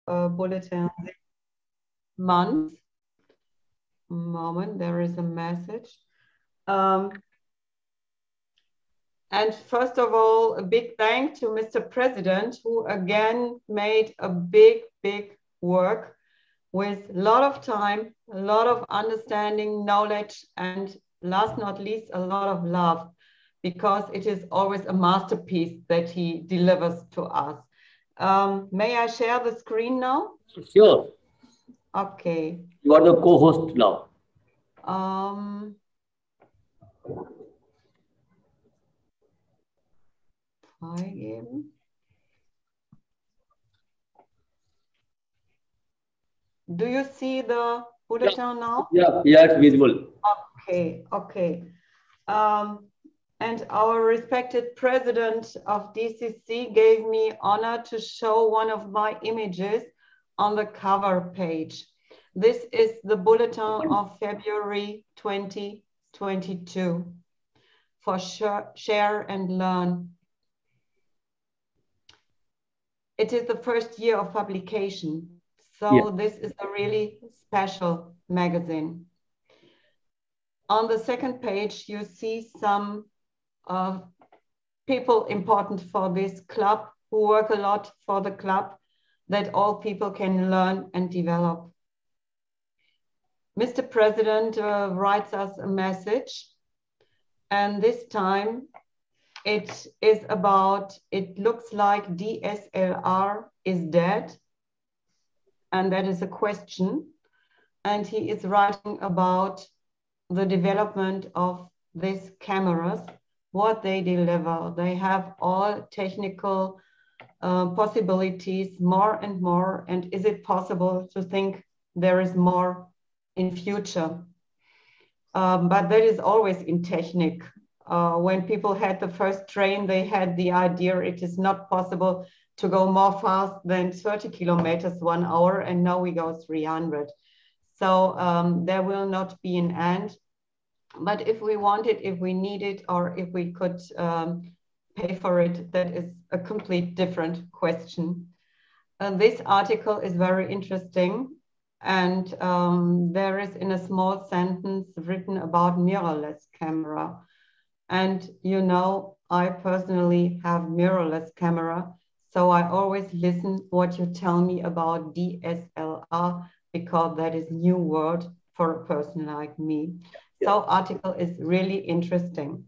bulletin this month. Moment, there is a message. And first of all, a big thank to Mr. President, who again made a big work with a lot of time, a lot of understanding, knowledge, and last not least, a lot of love, because it is always a masterpiece that he delivers to us. May I share the screen now? Sure. Okay. You are the co-host now. Do you see the bulletin now? Yeah, it's visible. Okay. And our respected president of DCC gave me honor to show one of my images on the cover page. This is the bulletin of February 2022 for Share and Learn. It is the first year of publication, so This is a really special magazine. On the second page, you see some people important for this club who work a lot for the club, that all people can learn and develop. Mr. President writes us a message, and this time it is about, it looks like DSLR is dead, and that is a question. And he is writing about the development of these cameras, what they deliver. They have all technical possibilities, more and more. And is it possible to think there is more in future? But that is always in technique. When people had the first train, they had the idea it is not possible to go more fast than 30 kilometers 1 hour, and now we go 300. So there will not be an end. But if we want it, if we need it, or if we could pay for it, that is a complete different question. This article is very interesting. And there is in a small sentence written about mirrorless camera. And you know, I personally have mirrorless camera. So I always listen what you tell me about DSLR, because that is new word for a person like me. So article is really interesting.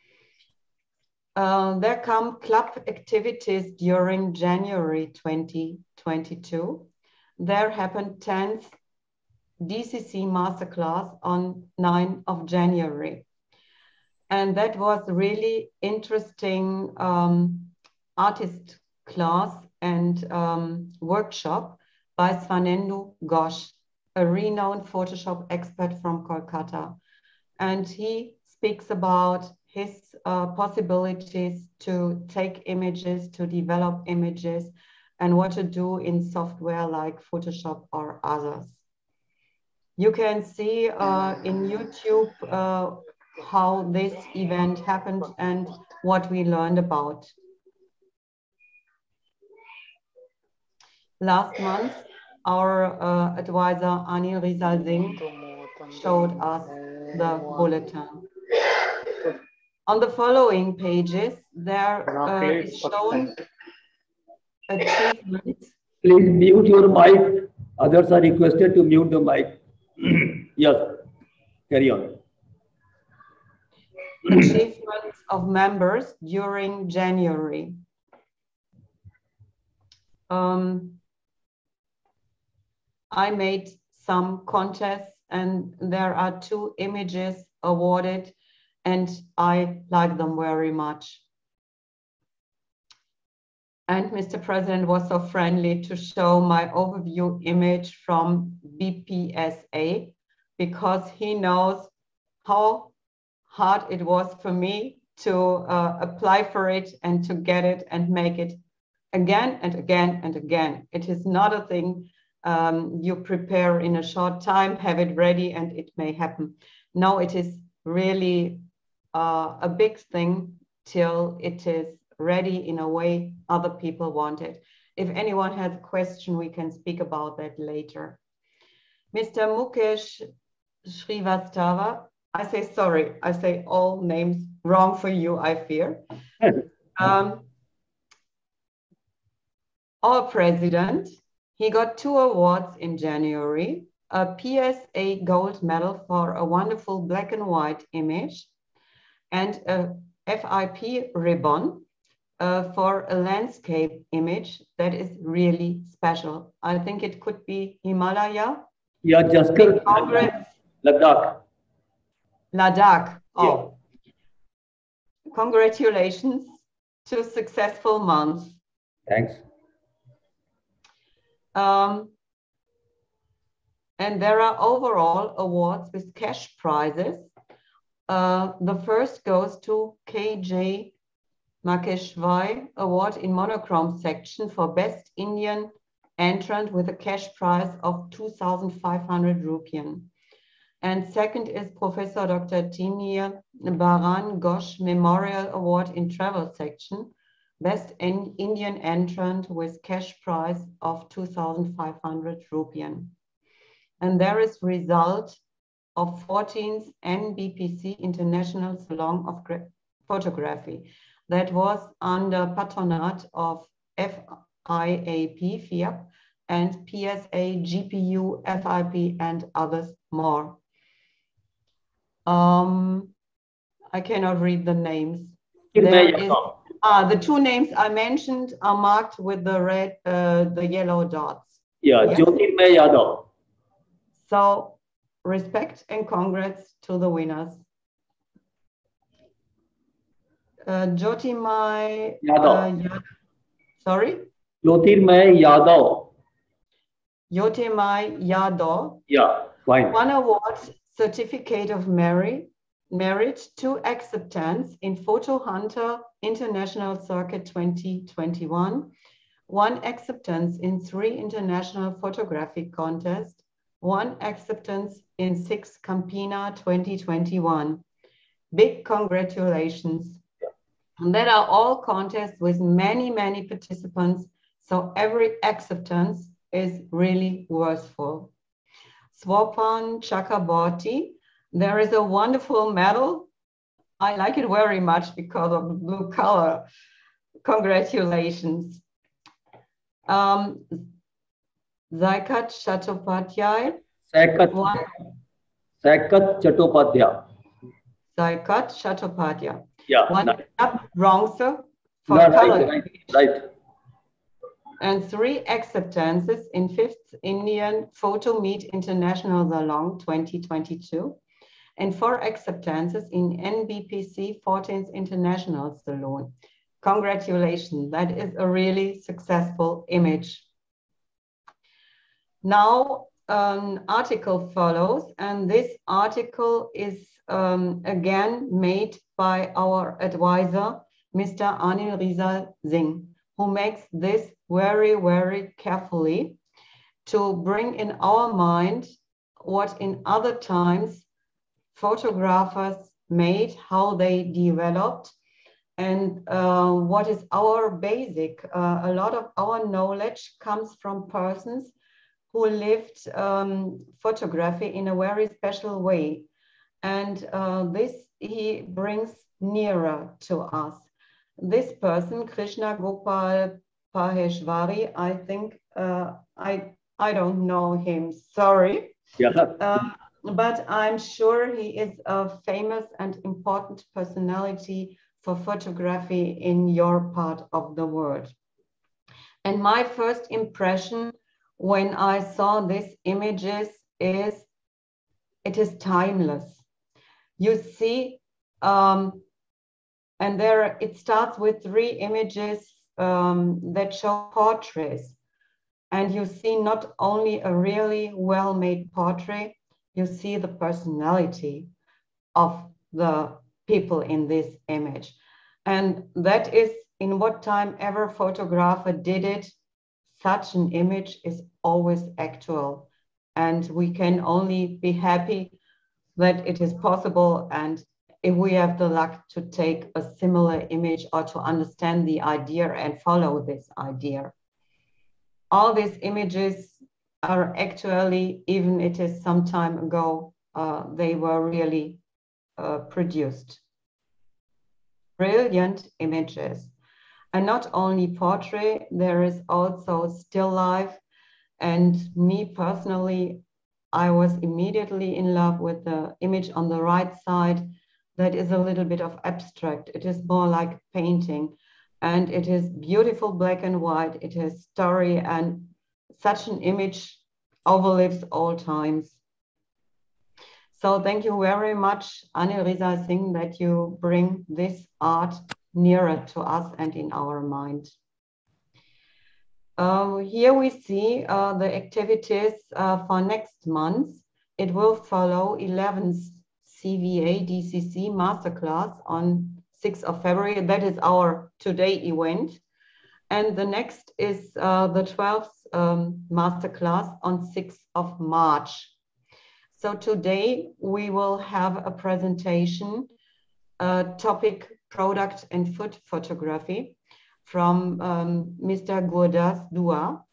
There come club activities during January 2022. There happened 10th DCC Masterclass on 9th of January. And that was really interesting artist class and workshop by Swanendu Ghosh, a renowned Photoshop expert from Kolkata. And he speaks about his possibilities to take images, to develop images, and what to do in software like Photoshop or others. You can see in YouTube how this event happened and what we learned about. Last month, our advisor Anil Rizal Singh showed us the bulletin. On the following pages, there is shown achievements. Please mute your mic. Others are requested to mute the mic. Yes, carry on. Achievements of members during January. I made some contests, and there are 2 images awarded, and I like them very much. And Mr. President was so friendly to show my overview image from BPSA, because he knows how hard it was for me to apply for it and to get it and make it again and again and again. It is not a thing you prepare in a short time, have it ready, and it may happen. No, it is really a big thing till it is ready in a way other people want it. if anyone has a question, we can speak about that later. Mr. Mukesh Srivastava, I say all names wrong for you, I fear. Our president, he got 2 awards in January, a PSA gold medal for a wonderful black and white image, and a FIP ribbon for a landscape image that is really special. I think it could be Himalaya. Yeah, Jaskar, Ladakh. Ladakh. Oh, Yeah. Congratulations to successful month. Thanks. And there are overall awards with cash prizes. The first goes to KJ Makeshwai Award in Monochrome section for Best Indian Entrant with a cash prize of 2,500 rupiah. And second is Professor Dr. Tinir Baran Ghosh Memorial Award in Travel section, Best Indian Entrant with cash prize of 2,500 rupiah. And there is result of 14th NBPC International Salon of Photography that was under patronage of FIAP, FIAP, and PSA, GPU, FIP, and others more. I cannot read the names. The 2 names I mentioned are marked with the red, the yellow dots. Yeah, yes? Jyotirmay Yadav. So respect and congrats to the winners. Jyotirmay Yadav. Sorry? Jyotirmay Yadav. Jyotirmay Yadav. Yeah, fine. 1 award, Certificate of Merit, 2 acceptance in Photo Hunter International Circuit 2021, 1 acceptance in 3 international photographic contests, 1 acceptance in 6 Campina 2021. Big congratulations. And that are all contests with many, many participants. So every acceptance is really worthwhile. Swapan Chakraborty, there is a wonderful medal. I like it very much because of the blue color. Congratulations. Zaikat Chattopadhyay. Zaikat Chattopadhyay. Zaikat Chattopadhyay. Yeah. 1 bronze for color. Right. And 3 acceptances in 5th Indian Photo Meet International Salon 2022, and 4 acceptances in NBPC 14th International Salon. Congratulations, that is a really successful image. Now an article follows, and this article is again made by our advisor, Mr. Anil Rizal Singh, who makes this very, very carefully to bring in our mind what in other times photographers made, how they developed, and what is our basic. A lot of our knowledge comes from persons who lived photography in a very special way. And this he brings nearer to us. This person, Krishna Gopal Paheshwari, I think, I don't know him, sorry. Yeah. But I'm sure he is a famous and important personality for photography in your part of the world. And my first impression when I saw these images is, it is timeless. You see, and there it starts with 3 images that show portraits. And you see not only a really well-made portrait, you see the personality of the people in this image. And that is, in what time ever photographer did it, such an image is always actual. And we can only be happy that it is possible, and if we have the luck to take a similar image or to understand the idea and follow this idea. all these images are actually, even it is some time ago, they were really produced. Brilliant images. And not only portrait, there is also still life. And me personally, I was immediately in love with the image on the right side that is a little bit of abstract. It is more like painting, and it is beautiful black and white. It has story, and such an image overlives all times. So thank you very much, Anne-Elisa Singh, that you bring this art nearer to us and in our mind. Here we see the activities for next month. It will follow 11th CVA DCC Masterclass on 6th of February. That is our today event. And the next is the 12th Masterclass on 6th of March. So today we will have a presentation, topic product and food photography from Mr. Gurdas Dua.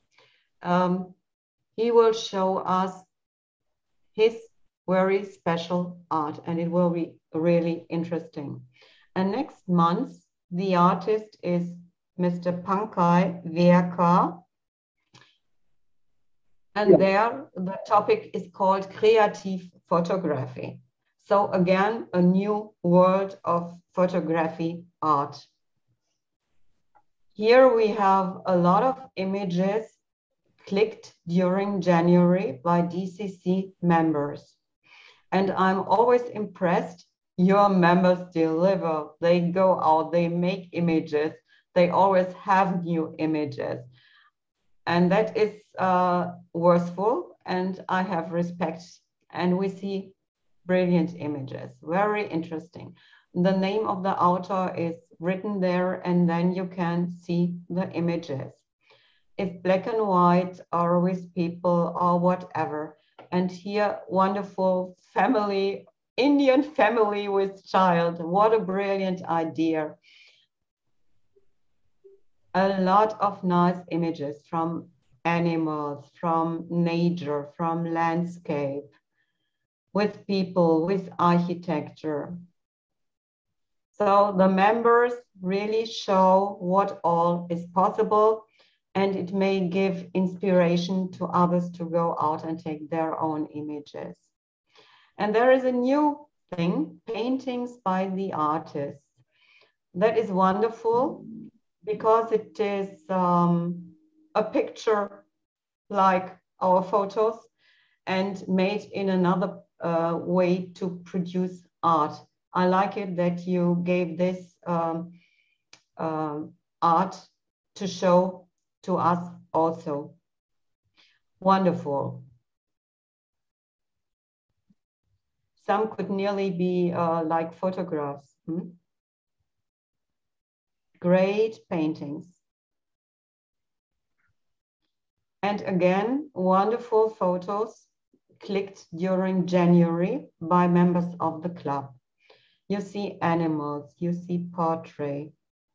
He will show us his very special art, and it will be really interesting. And next month, the artist is Mr. Pankaj Verka. And there, the topic is called creative photography. So again, a new world of photography art. Here we have a lot of images clicked during January by DCC members. And I'm always impressed. Your members deliver, they go out, they make images, they always have new images. And that is worthful, and I have respect. And we see brilliant images, very interesting. The name of the author is written there, and then you can see the images. It's black and white or with people or whatever. And here, wonderful family, Indian family with child. What a brilliant idea. A lot of nice images from animals, from nature, from landscape, with people, with architecture. So the members really show what all is possible, and it may give inspiration to others to go out and take their own images. And there is a new thing, paintings by the artists. That is wonderful because it is a picture like our photos and made in another way to produce art. I like it that you gave this art to show to us also. Wonderful. Some could nearly be like photographs. Great paintings. And again, wonderful photos clicked during January by members of the club. You see animals, you see portrait.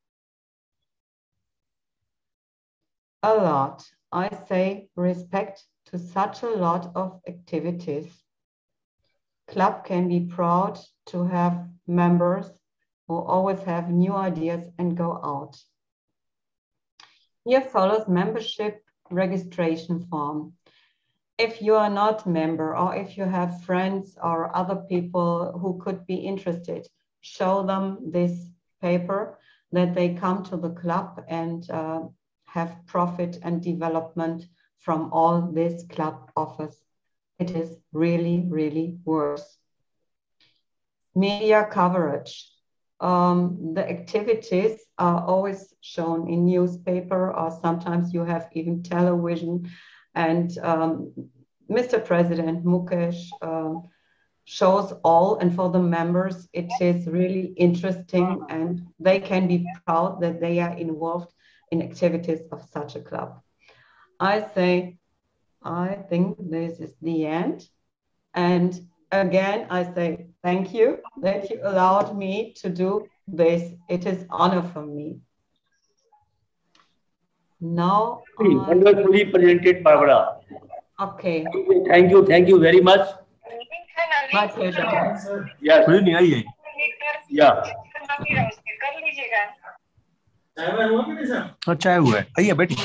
A lot. I say respect to such a lot of activities. Club can be proud to have members who always have new ideas and go out. Here follows membership registration form. If you are not a member, or if you have friends or other people who could be interested, show them this paper that they come to the club and have profit and development from all this club offers. It is really, really worth. Media coverage. The activities are always shown in newspaper, or sometimes you have even television. And Mr. President Mukesh shows all, and for the members, it is really interesting, and they can be proud that they are involved in activities of such a club. I think this is the end. And again, I say thank you that you allowed me to do this. It is honor for me. Now, wonderfully presented, Barbara. Okay. Thank you very much. My pleasure. Yes. Yeah. हाँ चाय हुआ है, आइए बैठिए।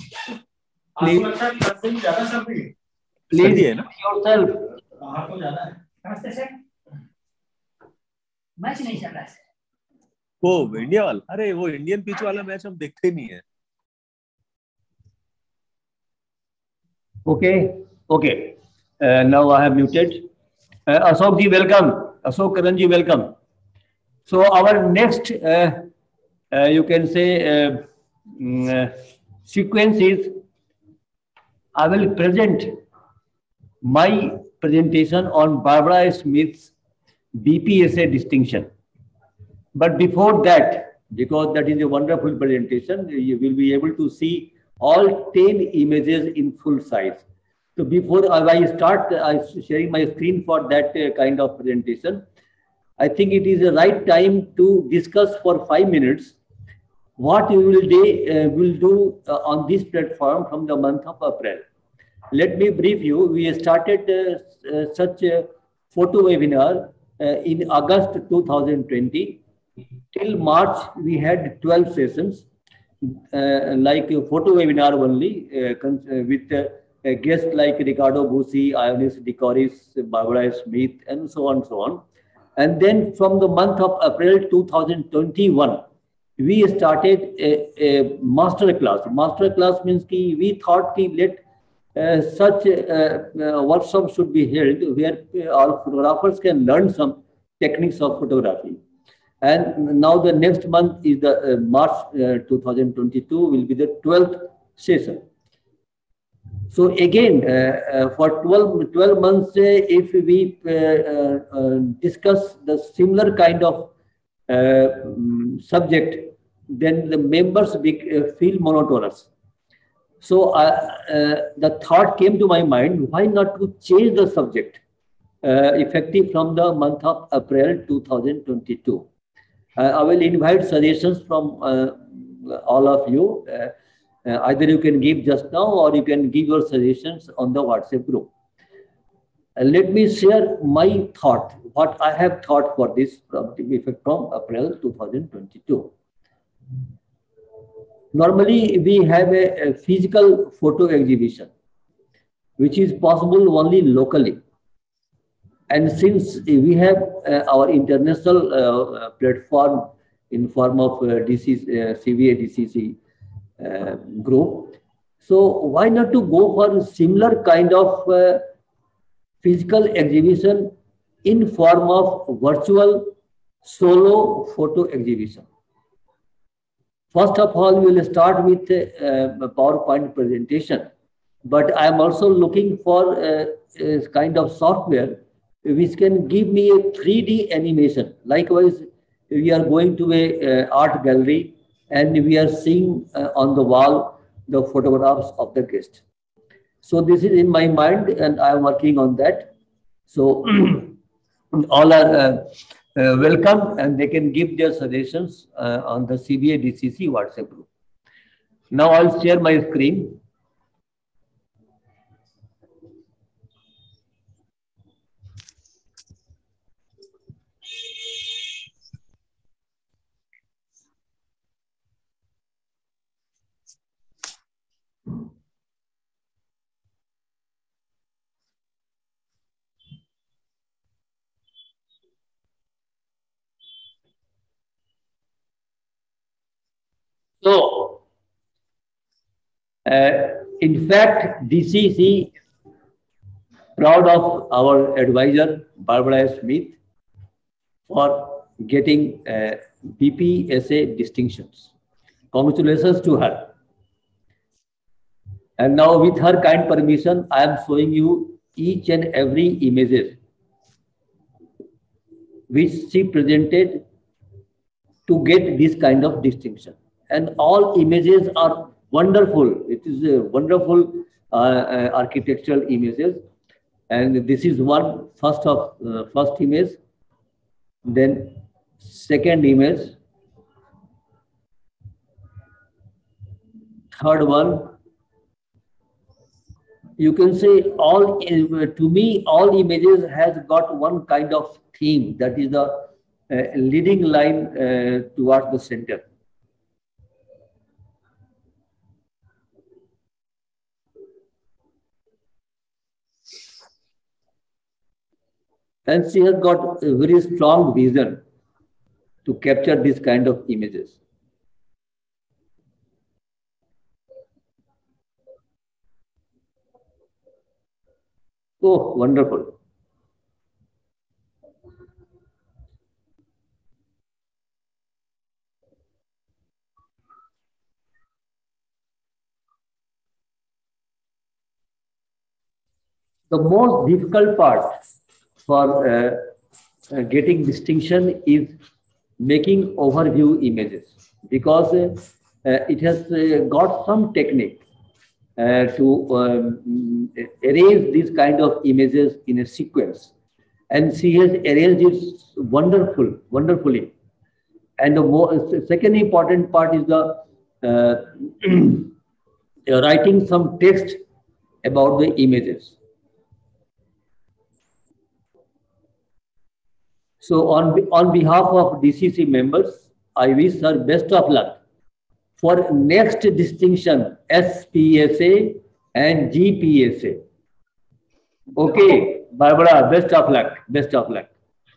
Please yourself. Match नहीं चल रहा है। वो इंडिया वाला, अरे वो इंडियन पिच वाला मैच हम देखते नहीं है। Okay. Now I have muted. Ashok ji, welcome. Ashok Karan ji, welcome. So our next, you can say, sequence is, I will present my presentation on Barbara Smith's BPSA distinction. But before that, because that is a wonderful presentation, you will be able to see all 10 images in full size. So before I start sharing my screen for that kind of presentation, I think it is the right time to discuss for 5 minutes what we will do on this platform from the month of April. Let me brief you. We started such a photo webinar in August 2020. Till March, we had 12 sessions, like a photo webinar only, with guests like Ricardo Busi, Ionis Decoris, Barbara Smith, and so on. And then from the month of April 2021, we started a master class. Master class means we thought let such workshop should be held where all photographers can learn some techniques of photography. And now the next month is the March 2022 will be the 12th session. So again, for 12 months, if we discuss the similar kind of subject, then the members feel monotonous. So the thought came to my mind, why not to change the subject effective from the month of April 2022. I will invite suggestions from all of you. Either you can give just now or you can give your suggestions on the WhatsApp group. Let me share my thought, what I have thought for this effect from April 2022. Normally, we have a physical photo exhibition, which is possible only locally. And since we have our international platform in form of CVA DCC group, so why not to go for similar kind of physical exhibition in form of virtual solo photo exhibition? First of all, we will start with a PowerPoint presentation, but I am also looking for a kind of software which can give me a 3D animation. Likewise, we are going to a art gallery and we are seeing on the wall the photographs of the guest. So this is in my mind and I am working on that. So all are welcome and they can give their suggestions on the CBA DCC WhatsApp group. Now I'll share my screen. So, in fact, DCC proud of our advisor, Barbara Smith, for getting BPSA distinctions. Congratulations to her. And now with her kind permission, I am showing you each and every images which she presented to get this kind of distinction. And all images are wonderful. It is a wonderful architectural images. And this is one first image, then second image, third one, you can say all, to me, all images has got one kind of theme, that is the leading line towards the center. And she has got a very strong vision to capture this kind of images. Oh, wonderful. The most difficult part for getting distinction is making overview images, because it has got some technique to arrange these kind of images in a sequence, and she has arranged it wonderfully. And the second important part is the writing some text about the images. So on behalf of DCC members, I wish her best of luck for next distinction, SPSA and GPSA. Okay, Barbara, best of luck. Best of luck.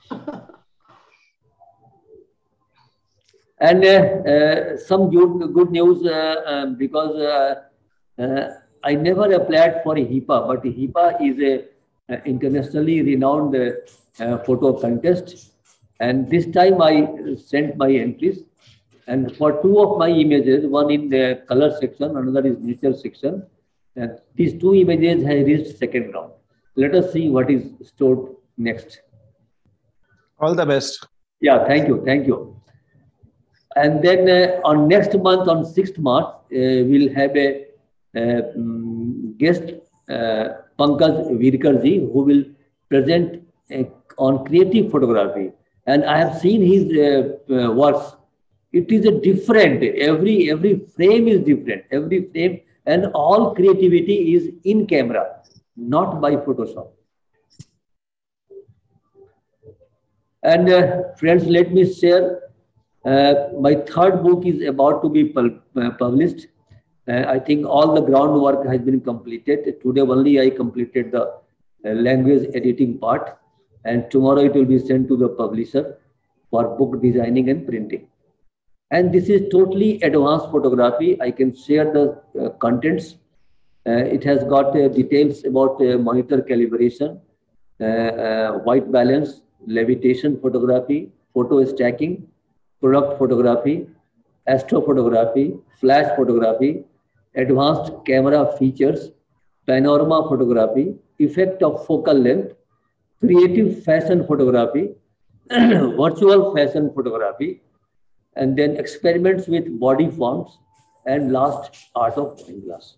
And some good news, because I never applied for a HIPAA, but HIPAA is a internationally renowned photo contest. And this time I sent my entries. And for two of my images, one in the color section, another is nature section, and these two images have reached second round. Let us see what is stored next. All the best. Yeah, thank you. Thank you. And then on next month, on 6th March, we'll have a guest, Pankaj Virkarji, who will present on creative photography. And I have seen his works. It is a different, every frame is different, every frame, and all creativity is in camera, not by Photoshop. And friends, let me share, my third book is about to be published. I think all the groundwork has been completed. Today only I completed the language editing part, and tomorrow it will be sent to the publisher for book designing and printing. And this is totally advanced photography. I can share the contents. It has got details about monitor calibration, white balance, levitation photography, photo stacking, product photography, astrophotography, flash photography, advanced camera features, panorama photography, effect of focal length, creative fashion photography, virtual fashion photography, and then experiments with body forms, and last, art of wine glass.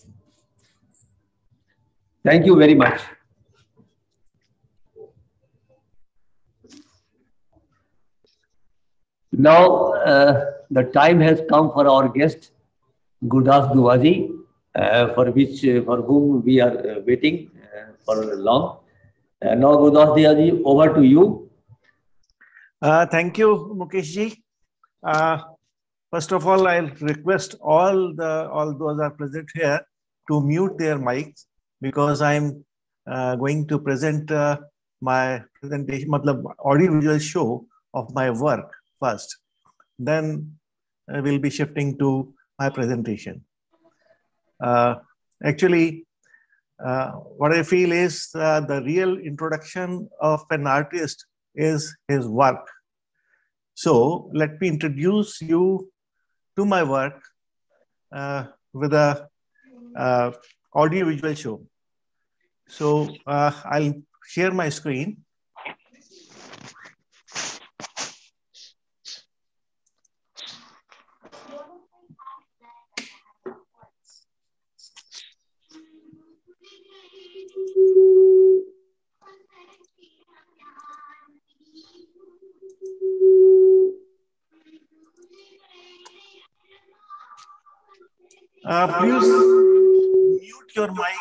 Thank you very much. Now, the time has come for our guest, Gurdas Duaji, for whom we are waiting for long. Now, Gurdas Duaji, over to you. Thank you, Mukesh ji. First of all, I'll request all those who are present here to mute their mics, because I'm going to present my presentation, audio-visual show of my work first. Then we'll be shifting to my presentation. Actually, what I feel is the real introduction of an artist is his work. So let me introduce you to my work with a audio-visual show. So I'll share my screen. Please mute your mic.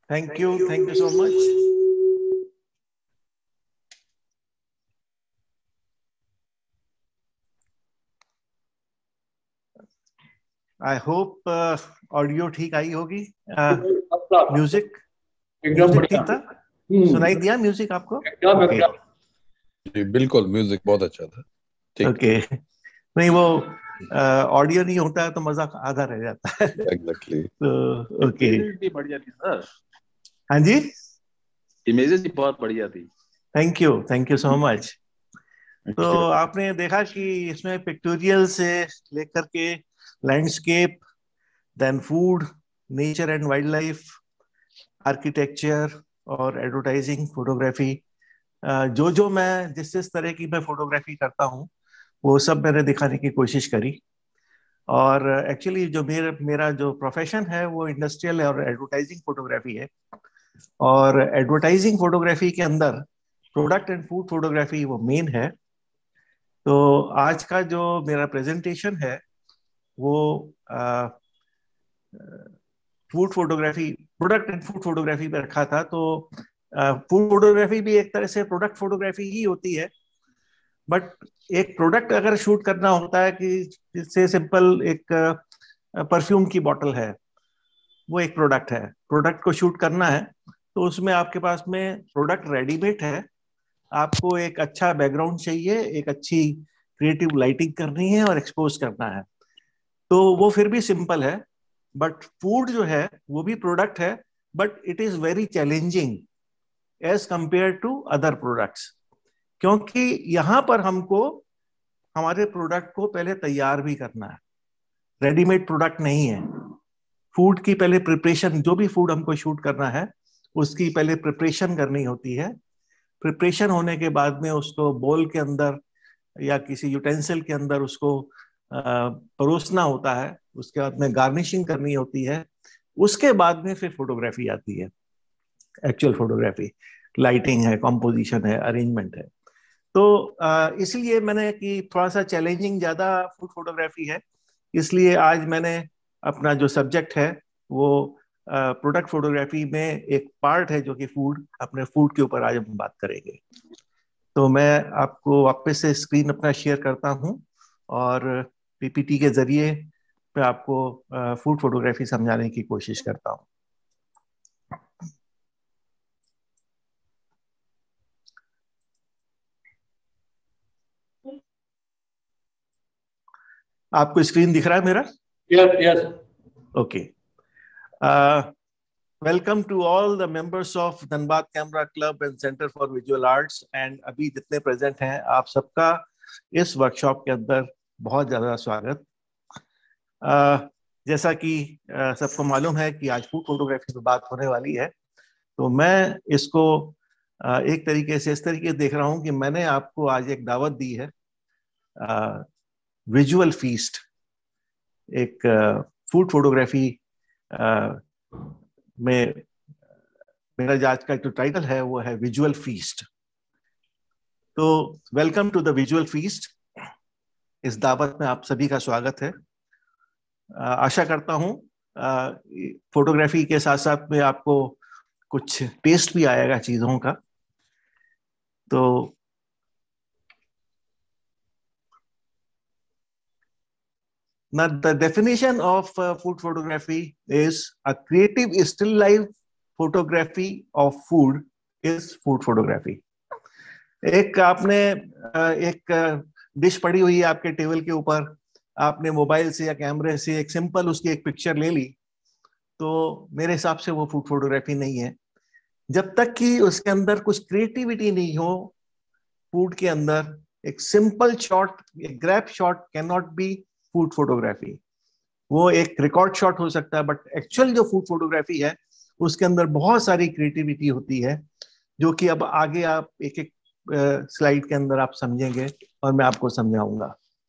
Thank you so much. I hope audio ठीक आई होगी. Music एकदम ठीक था? सुनाई दिया music आपको? जी बिल्कुल, म्यूजिक बहुत अच्छा था. ओके. नहीं, वो ऑडियो नहीं होता है तो मजा आधा रह जाता है. एग्जैक्टली. तो ओके. बढ़िया थी सर. हाँ जी, इमेजेस भी बहुत बढ़िया थी. Thank you so much. तो आपने देखा कि इसमें पिक्टोरियल से लेकर के landscape, then food, nature and wildlife, architecture और एडवर्टाइजिंग फोटोग्राफी, जो मैं जिस तरह की मैं फोटोग्राफी करता हूँ वो सब मैंने दिखाने की कोशिश करी. और एक्चुअली जो मेरा जो प्रोफेशन है वो इंडस्ट्रियल और एडवर्टाइजिंग फोटोग्राफी है. और एडवर्टाइजिंग फोटोग्राफी के अंदर प्रोडक्ट एंड फूड फोटोग्राफी वो मेन है. तो आज का जो मेरा प्रेजेंटेशन है वो food photography, product and food photography पे रखा था. तो फूड फोटोग्राफी भी एक तरह से प्रोडक्ट फोटोग्राफी ही होती है. बट एक प्रोडक्ट अगर शूट करना होता है, कि जिससे सिंपल एक परफ्यूम की बोतल है, वो एक प्रोडक्ट है. प्रोडक्ट को शूट करना है तो उसमें आपके पास में प्रोडक्ट रेडीमेड है. आपको एक अच्छा बैकग्राउंड चाहिए, एक अच्छी क्रिएटिव लाइटिंग करनी है और एक्सपोज करना है. तो वो फिर भी सिंपल है. बट फूड जो है वो भी प्रोडक्ट है, but it is very challenging as compare to other products. क्योंकि यहाँ पर हमको हमारे प्रोडक्ट को पहले तैयार भी करना है. रेडीमेड प्रोडक्ट नहीं है. फूड की पहले प्रिपरेशन, जो भी फूड हमको शूट करना है उसकी पहले प्रिपरेशन करनी होती है. प्रिपरेशन होने के बाद में उसको बोल के अंदर या किसी यूटेंसिल के अंदर उसको परोसना होता है. उसके बाद में गार्निशिंग करनी होती है. उसके बाद में फिर फोटोग्राफी आती है, एक्चुअल फोटोग्राफी. लाइटिंग है, कॉम्पोजिशन है, अरेंजमेंट है. तो इसलिए मैंने कि थोड़ा सा चैलेंजिंग ज्यादा फूड फोटोग्राफी है, इसलिए आज मैंने अपना जो सब्जेक्ट है वो प्रोडक्ट फोटोग्राफी में एक पार्ट है जो कि फूड, अपने फूड के ऊपर आज हम बात करेंगे. तो मैं आपको वापस से स्क्रीन अपना शेयर करता हूं और पीपीटी के जरिए मैं आपको फूड फोटोग्राफी समझाने की कोशिश करता हूं. आपको स्क्रीन दिख रहा है मेरा? Yes. Okay. Welcome to all the members of Dhanbad camera club and centre for visual arts. And अभी जितने प्रेजेंट हैं आप सबका इस वर्कशॉप के अंदर बहुत ज़्यादा स्वागत. जैसा कि सबको मालूम है कि आज फूड फोटोग्राफी पे बात होने वाली है, तो मैं इसको एक तरीके से इस तरीके देख रहा हूँ कि मैंने आपको आज एक दावत दी है, विजुअल फीस्ट. एक फूड फोटोग्राफी में मेरा आज का जो टाइटल है वो है विजुअल फीस्ट. तो welcome to the visual feast. इस दावत में आप सभी का स्वागत है. आशा करता हूँ फोटोग्राफी के साथ साथ में आपको कुछ टेस्ट भी आएगा चीजों का. तो now the definition of food photography is a creative still life photography of food is food photography. एक आपने एक डिश पड़ी हुई है आपके टेबल के ऊपर, आपने मोबाइल से या कैमरे से एक सिंपल उसकी एक पिक्चर ले ली, तो मेरे हिसाब से वो फूड फोटोग्राफी नहीं है. जब तक कि उसके अंदर कुछ क्रिएटिविटी नहीं हो फूड के अंदर, एक सिंपल शॉट, एक grab shot can not be food photography. वो एक रिकॉर्ड शॉट हो सकता है, बट एक्चुअल जो फूड फोटोग्राफी है उसके अंदर बहुत सारी क्रिएटिविटी होती है, जो कि अब आगे आप एक एक स्लाइड के अंदर आप समझेंगे और मैं आपको समझाऊंगा.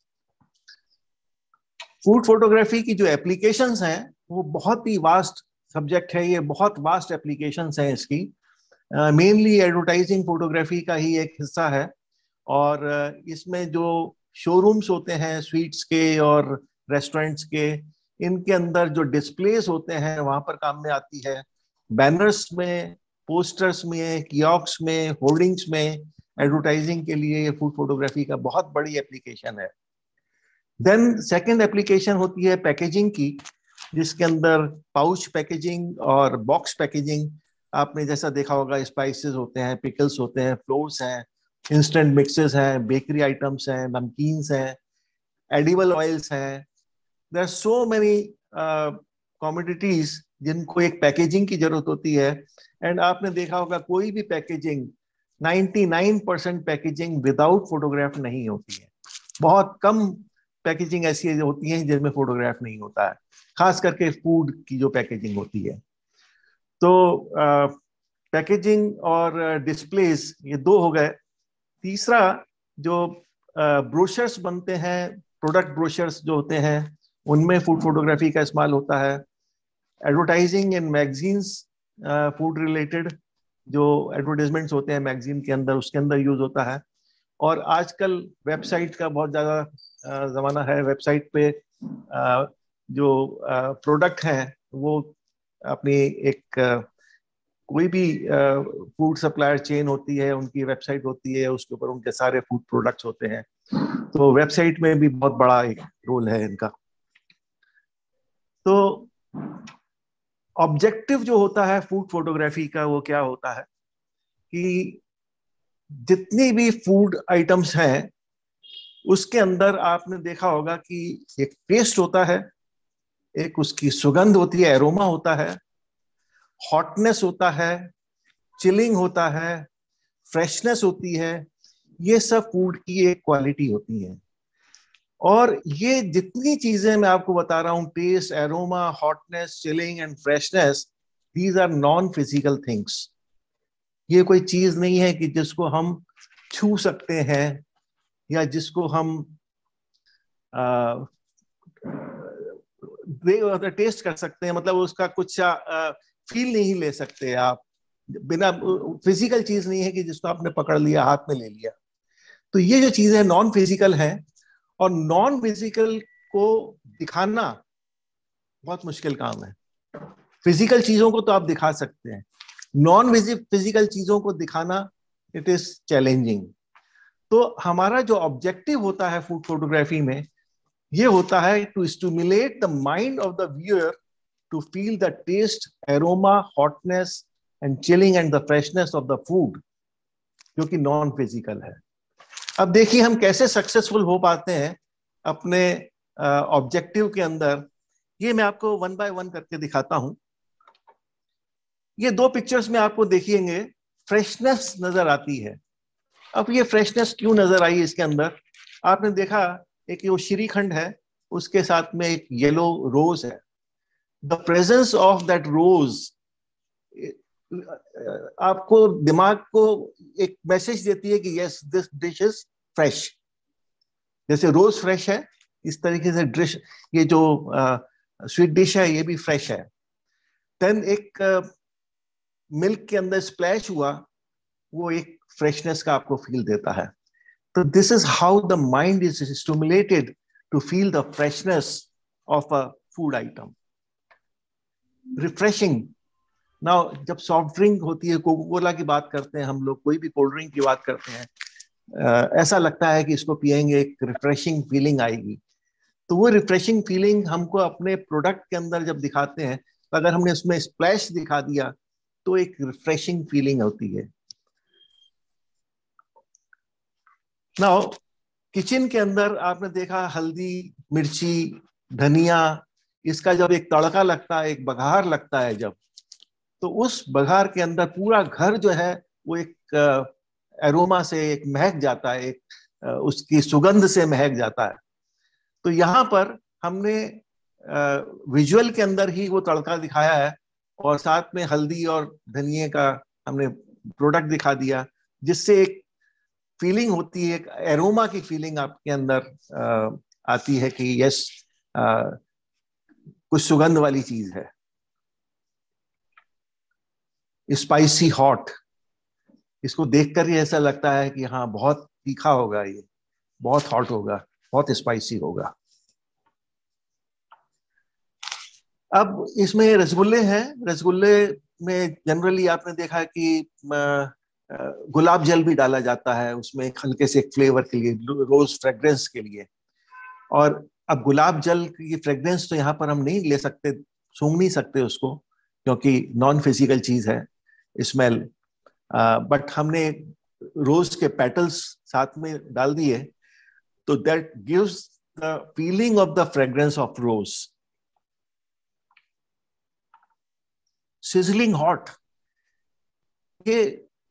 फूड फोटोग्राफी की जो एप्लीकेशंस हैं वो बहुत ही वास्ट सब्जेक्ट है. ये बहुत वास्ट एप्लीकेशंस हैं इसकी. मेनली एडवर्टाइजिंग फोटोग्राफी का ही एक हिस्सा है. और इसमें जो शोरूम्स होते हैं स्वीट्स के और रेस्टोरेंट्स के, इनके अंदर जो डिस्प्लेस होते हैं वहां पर काम में आती है. बैनर्स में, पोस्टर्स में, कियोस्क में, होर्डिंग्स में एडवर्टाइजिंग के लिए ये फूड फोटोग्राफी का बहुत बड़ी एप्लीकेशन है। देन सेकंड एप्लीकेशन होती है पैकेजिंग की, जिसके अंदर पाउच पैकेजिंग और बॉक्स पैकेजिंग। आपने जैसा देखा होगा, स्पाइसेस होते हैं, पिकल्स होते हैं, फ्लोर्स हैं, इंस्टेंट मिक्सेस हैं, बेकरी आइटम्स हैं, नमकीन्स हैं, एडिबल ऑयल्स हैं। There are so many commodities जिनको एक पैकेजिंग की जरूरत होती है। एंड आपने देखा होगा कोई भी पैकेजिंग, 99% पैकेजिंग विदाउट फोटोग्राफ नहीं होती है। बहुत कम पैकेजिंग ऐसी होती है जिसमें फोटोग्राफ नहीं होता है, खास करके फूड की जो पैकेजिंग होती है। तो पैकेजिंग और डिस्प्लेस, ये दो हो गए। तीसरा, जो ब्रोशर्स बनते हैं, प्रोडक्ट ब्रोशर्स जो होते हैं, उनमें फूड फोटोग्राफी का इस्तेमाल होता है। Advertising in magazines, food related जो एडवर्टाइजमेंट्स होते हैं मैगजीन के अंदर, उसके अंदर यूज होता है। और आजकल वेबसाइट का बहुत ज़्यादा ज़माना है। वेबसाइट पे जो प्रोडक्ट हैं वो अपनी एक कोई भी फूड सप्लायर चेन होती है, उनकी वेबसाइट होती है, उसके ऊपर उनके सारे फूड प्रोडक्ट्स होते हैं। तो वेबसाइट में भी बहुत बड़ा एक रोल है इनका। तो ऑब्जेक्टिव जो होता है फूड फोटोग्राफी का, वो क्या होता है कि जितनी भी फूड आइटम्स हैं उसके अंदर आपने देखा होगा कि एक टेस्ट होता है, एक उसकी सुगंध होती है, एरोमा होता है, हॉटनेस होता है, चिलिंग होता है, फ्रेशनेस होती है। ये सब फूड की एक क्वालिटी होती है। और ये जितनी चीजें मैं आपको बता रहा हूं, taste, aroma, hotness, chilling and freshness, these are non physical things. ये कोई चीज नहीं है कि जिसको हम छू सकते हैं या जिसको हम टेस्ट कर सकते हैं, मतलब उसका कुछ फील नहीं ले सकते आप। बिना फिजिकल चीज नहीं है कि जिसको आपने पकड़ लिया, हाथ में ले लिया। तो ये जो चीजें नॉन फिजिकल हैं, और नॉन फिजिकल को दिखाना बहुत मुश्किल काम है। फिजिकल चीजों को तो आप दिखा सकते हैं, नॉन फिजिकल चीजों को दिखाना इट इज चैलेंजिंग। तो हमारा जो ऑब्जेक्टिव होता है फूड फोटोग्राफी में, ये होता है to stimulate the mind of the viewer to feel the taste, aroma, hotness and chilling and the freshness of the food, जो कि नॉन फिजिकल है। अब देखिए हम कैसे सक्सेसफुल हो पाते हैं अपने ऑब्जेक्टिव के अंदर। ये मैं आपको वन बाय वन करके दिखाता हूं। ये दो पिक्चर्स में आपको देखिएंगे फ्रेशनेस नजर आती है। अब ये फ्रेशनेस क्यों नजर आई इसके अंदर? आपने देखा एक वो श्रीखंड है, उसके साथ में एक येलो रोज है। The presence of that rose आपको, दिमाग को एक मैसेज देती है कि yes, this dish is fresh. जैसे रोज फ्रेश है, इस तरीके से डिश, ये जो स्वीट डिश है, ये भी फ्रेश है। देन एक मिल्क के अंदर स्प्लैश हुआ, वो एक फ्रेशनेस का आपको फील देता है। तो this is how the mind is stimulated to feel the freshness of a food item. Refreshing. Now जब सॉफ्ट ड्रिंक होती है, कोका कोला की बात करते हैं हम लोग, कोई भी कोल्ड ड्रिंक की बात करते हैं, ऐसा लगता है कि इसको पिएंगे एक रिफ्रेशिंग फीलिंग आएगी। तो वो रिफ्रेशिंग फीलिंग हमको अपने प्रोडक्ट के अंदर जब दिखाते हैं, तो अगर हमने उसमें स्प्लैश दिखा दिया तो एक रिफ्रेशिंग फीलिंग होती है। नाउ किचन के अंदर आपने देखा हल्दी, मिर्ची, धनिया, इसका जब एक तड़का लगता है, एक बघार लगता है जब, तो उस बघार के अंदर पूरा घर जो है वो एक एरोमा से एक महक जाता है, एक उसकी सुगंध से महक जाता है। तो यहाँ पर हमने विजुअल के अंदर ही वो तड़का दिखाया है, और साथ में हल्दी और धनिए का हमने प्रोडक्ट दिखा दिया, जिससे एक फीलिंग होती है, एक एरोमा की फीलिंग आपके अंदर आती है कि यस, कुछ सुगंध वाली चीज है। स्पाइसी हॉट, इसको देखकर ही ऐसा लगता है कि हाँ बहुत तीखा होगा, ये बहुत हॉट होगा, बहुत स्पाइसी होगा। अब इसमें रसगुल्ले हैं। रसगुल्ले में जनरली आपने देखा कि गुलाब जल भी डाला जाता है उसमें, एक हल्के से एक फ्लेवर के लिए, रोज फ्रेग्रेंस के लिए। और अब गुलाब जल की फ्रेग्रेंस तो यहाँ पर हम नहीं ले सकते, सूंघ नहीं सकते उसको, क्योंकि नॉन फिजिकल चीज है स्मेल। बट हमने रोज के पेटल्स साथ में डाल दिए, तो that gives the feeling of the fragrance of rose. Sizzling hot, ये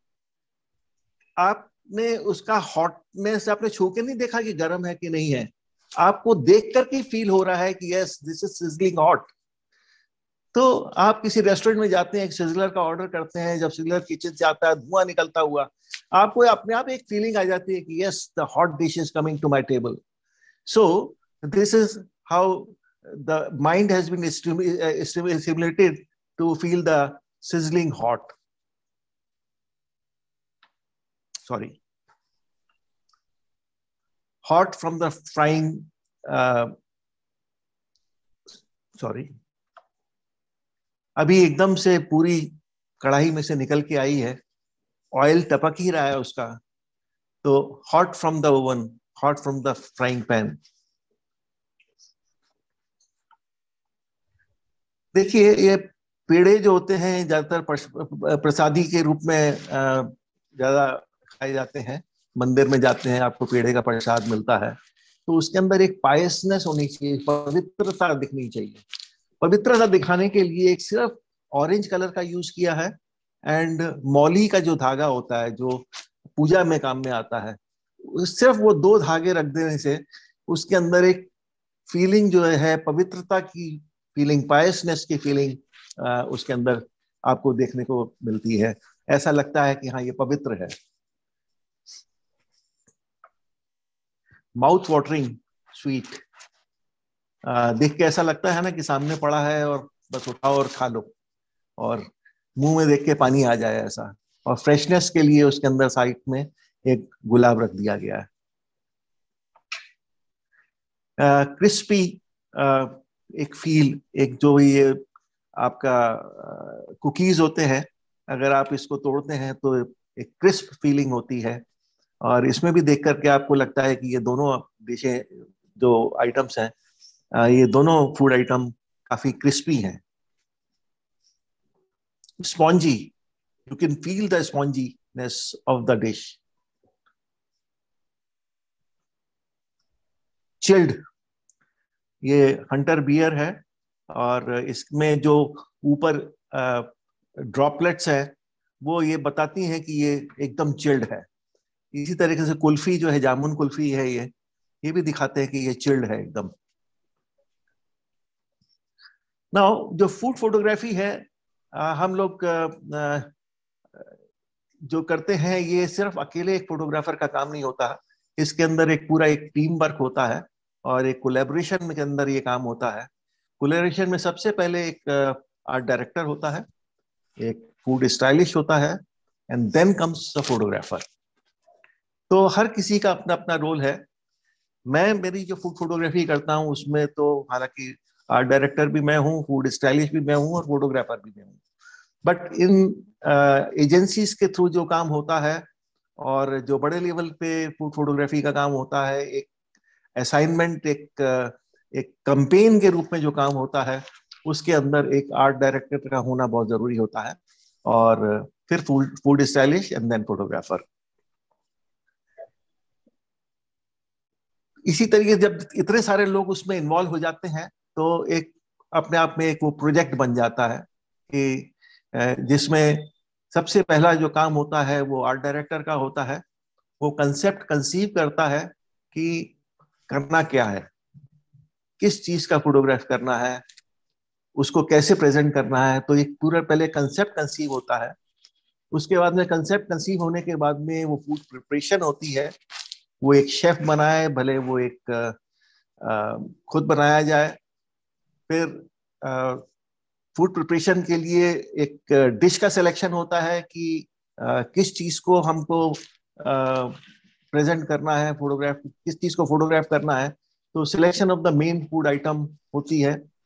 आपने उसका हॉटनेस आपने छू के नहीं देखा कि गर्म है कि नहीं है, आपको देख करके फील हो रहा है कि yes this is sizzling hot. तो आप किसी रेस्टोरेंट में जाते हैं, एक सिजलर का ऑर्डर करते हैं, जब सिजलर किचन से आता है धुआं निकलता हुआ, आपको अपने आप एक फीलिंग आ जाती है कि yes the hot dish is coming to my table. So this is how the mind has been stimulated to feel the sizzling hot. Sorry. Hot from the frying, sorry. अभी एकदम से पूरी कढ़ाई में से निकल के आई है, ऑयल टपक ही रहा है उसका, तो hot from the oven, hot from the frying pan. देखिए ये पेड़े जो होते हैं ज्यादातर प्रसादी के रूप में ज्यादा खाए जाते हैं। मंदिर में जाते हैं, आपको पेड़े का प्रसाद मिलता है, तो उसके अंदर एक पायसनेस होनी चाहिए, पवित्रता दिखनी चाहिए। पवित्रता दिखाने के लिए एक सिर्फ ऑरेंज कलर का यूज किया है, एंड मौली का जो धागा होता है जो पूजा में काम में आता है, सिर्फ वो 2 धागे रख देने से उसके अंदर एक फीलिंग जो है पवित्रता की फीलिंग, पायसनेस की फीलिंग उसके अंदर आपको देखने को मिलती है। ऐसा लगता है कि हाँ ये पवित्र है। माउथ वाटरिंग स्वीट, देख के ऐसा लगता है ना कि सामने पड़ा है और बस उठाओ और खा लो, और मुंह में देख के पानी आ जाए ऐसा। और फ्रेशनेस के लिए उसके अंदर साइड में एक गुलाब रख दिया गया है। क्रिस्पी एक फील, एक जो ये आपका कुकीज होते हैं, अगर आप इसको तोड़ते हैं तो एक क्रिस्प फीलिंग होती है। और इसमें भी देख करके आपको लगता है कि ये दोनों डिशें जो आइटम्स हैं, ये दोनों फूड आइटम काफी क्रिस्पी हैं। Spongy, you can feel the sponginess of the dish. Chilled, ये हंटर बियर है, और इसमें जो ऊपर ड्रॉपलेट्स है वो ये बताती हैं कि ये एकदम चिल्ड है। इसी तरीके से कुल्फी जो है, जामुन कुल्फी है, ये भी दिखाते हैं कि ये चिल्ड है एकदम। नाउ जो फूड फोटोग्राफी है, हम लोग जो करते हैं, ये सिर्फ अकेले एक फोटोग्राफर का काम नहीं होता। इसके अंदर एक पूरा एक टीम वर्क होता है, और एक कोलैबोरेशन के अंदर ये काम होता है। कोलैबोरेशन में सबसे पहले एक आर्ट डायरेक्टर होता है, एक फूड स्टाइलिश होता है, and then comes the photographer. तो हर किसी का अपना अपना रोल है। मेरी जो फूड फोटोग्राफी करता हूँ उसमें तो हालांकि आर्ट डायरेक्टर भी मैं हूँ, फूड स्टाइलिश भी मैं हूँ, और फोटोग्राफर भी मैं हूँ। बट इन एजेंसीज के थ्रू जो काम होता है, और जो बड़े लेवल पे फूड फोटोग्राफी का काम होता है, एक असाइनमेंट, एक कैंपेन के रूप में जो काम होता है, उसके अंदर एक आर्ट डायरेक्टर का होना बहुत जरूरी होता है, और फिर food stylish and then photographer. इसी तरीके जब इतने सारे लोग उसमें इन्वॉल्व हो जाते हैं, तो एक अपने आप में एक वो प्रोजेक्ट बन जाता है कि जिसमें सबसे पहला जो काम होता है वो आर्ट डायरेक्टर का होता है। वो कंसेप्ट कंसीव करता है कि करना क्या है, किस चीज का फोटोग्राफ करना है, उसको कैसे प्रेजेंट करना है। तो एक पूरा पहले कंसेप्ट कंसीव होता है, उसके बाद में कंसेप्ट कंसीव होने के बाद में वो फूड प्रिपरेशन होती है। वो एक शेफ बनाए, भले वो एक खुद बनाया जाए। फिर फूड प्रिपरेशन के लिए एक डिश का सिलेक्शन होता है कि किस चीज को हमको प्रेजेंट करना है, फोटोग्राफ किस चीज को फोटोग्राफ करना है। तो selection of the main food item होती है।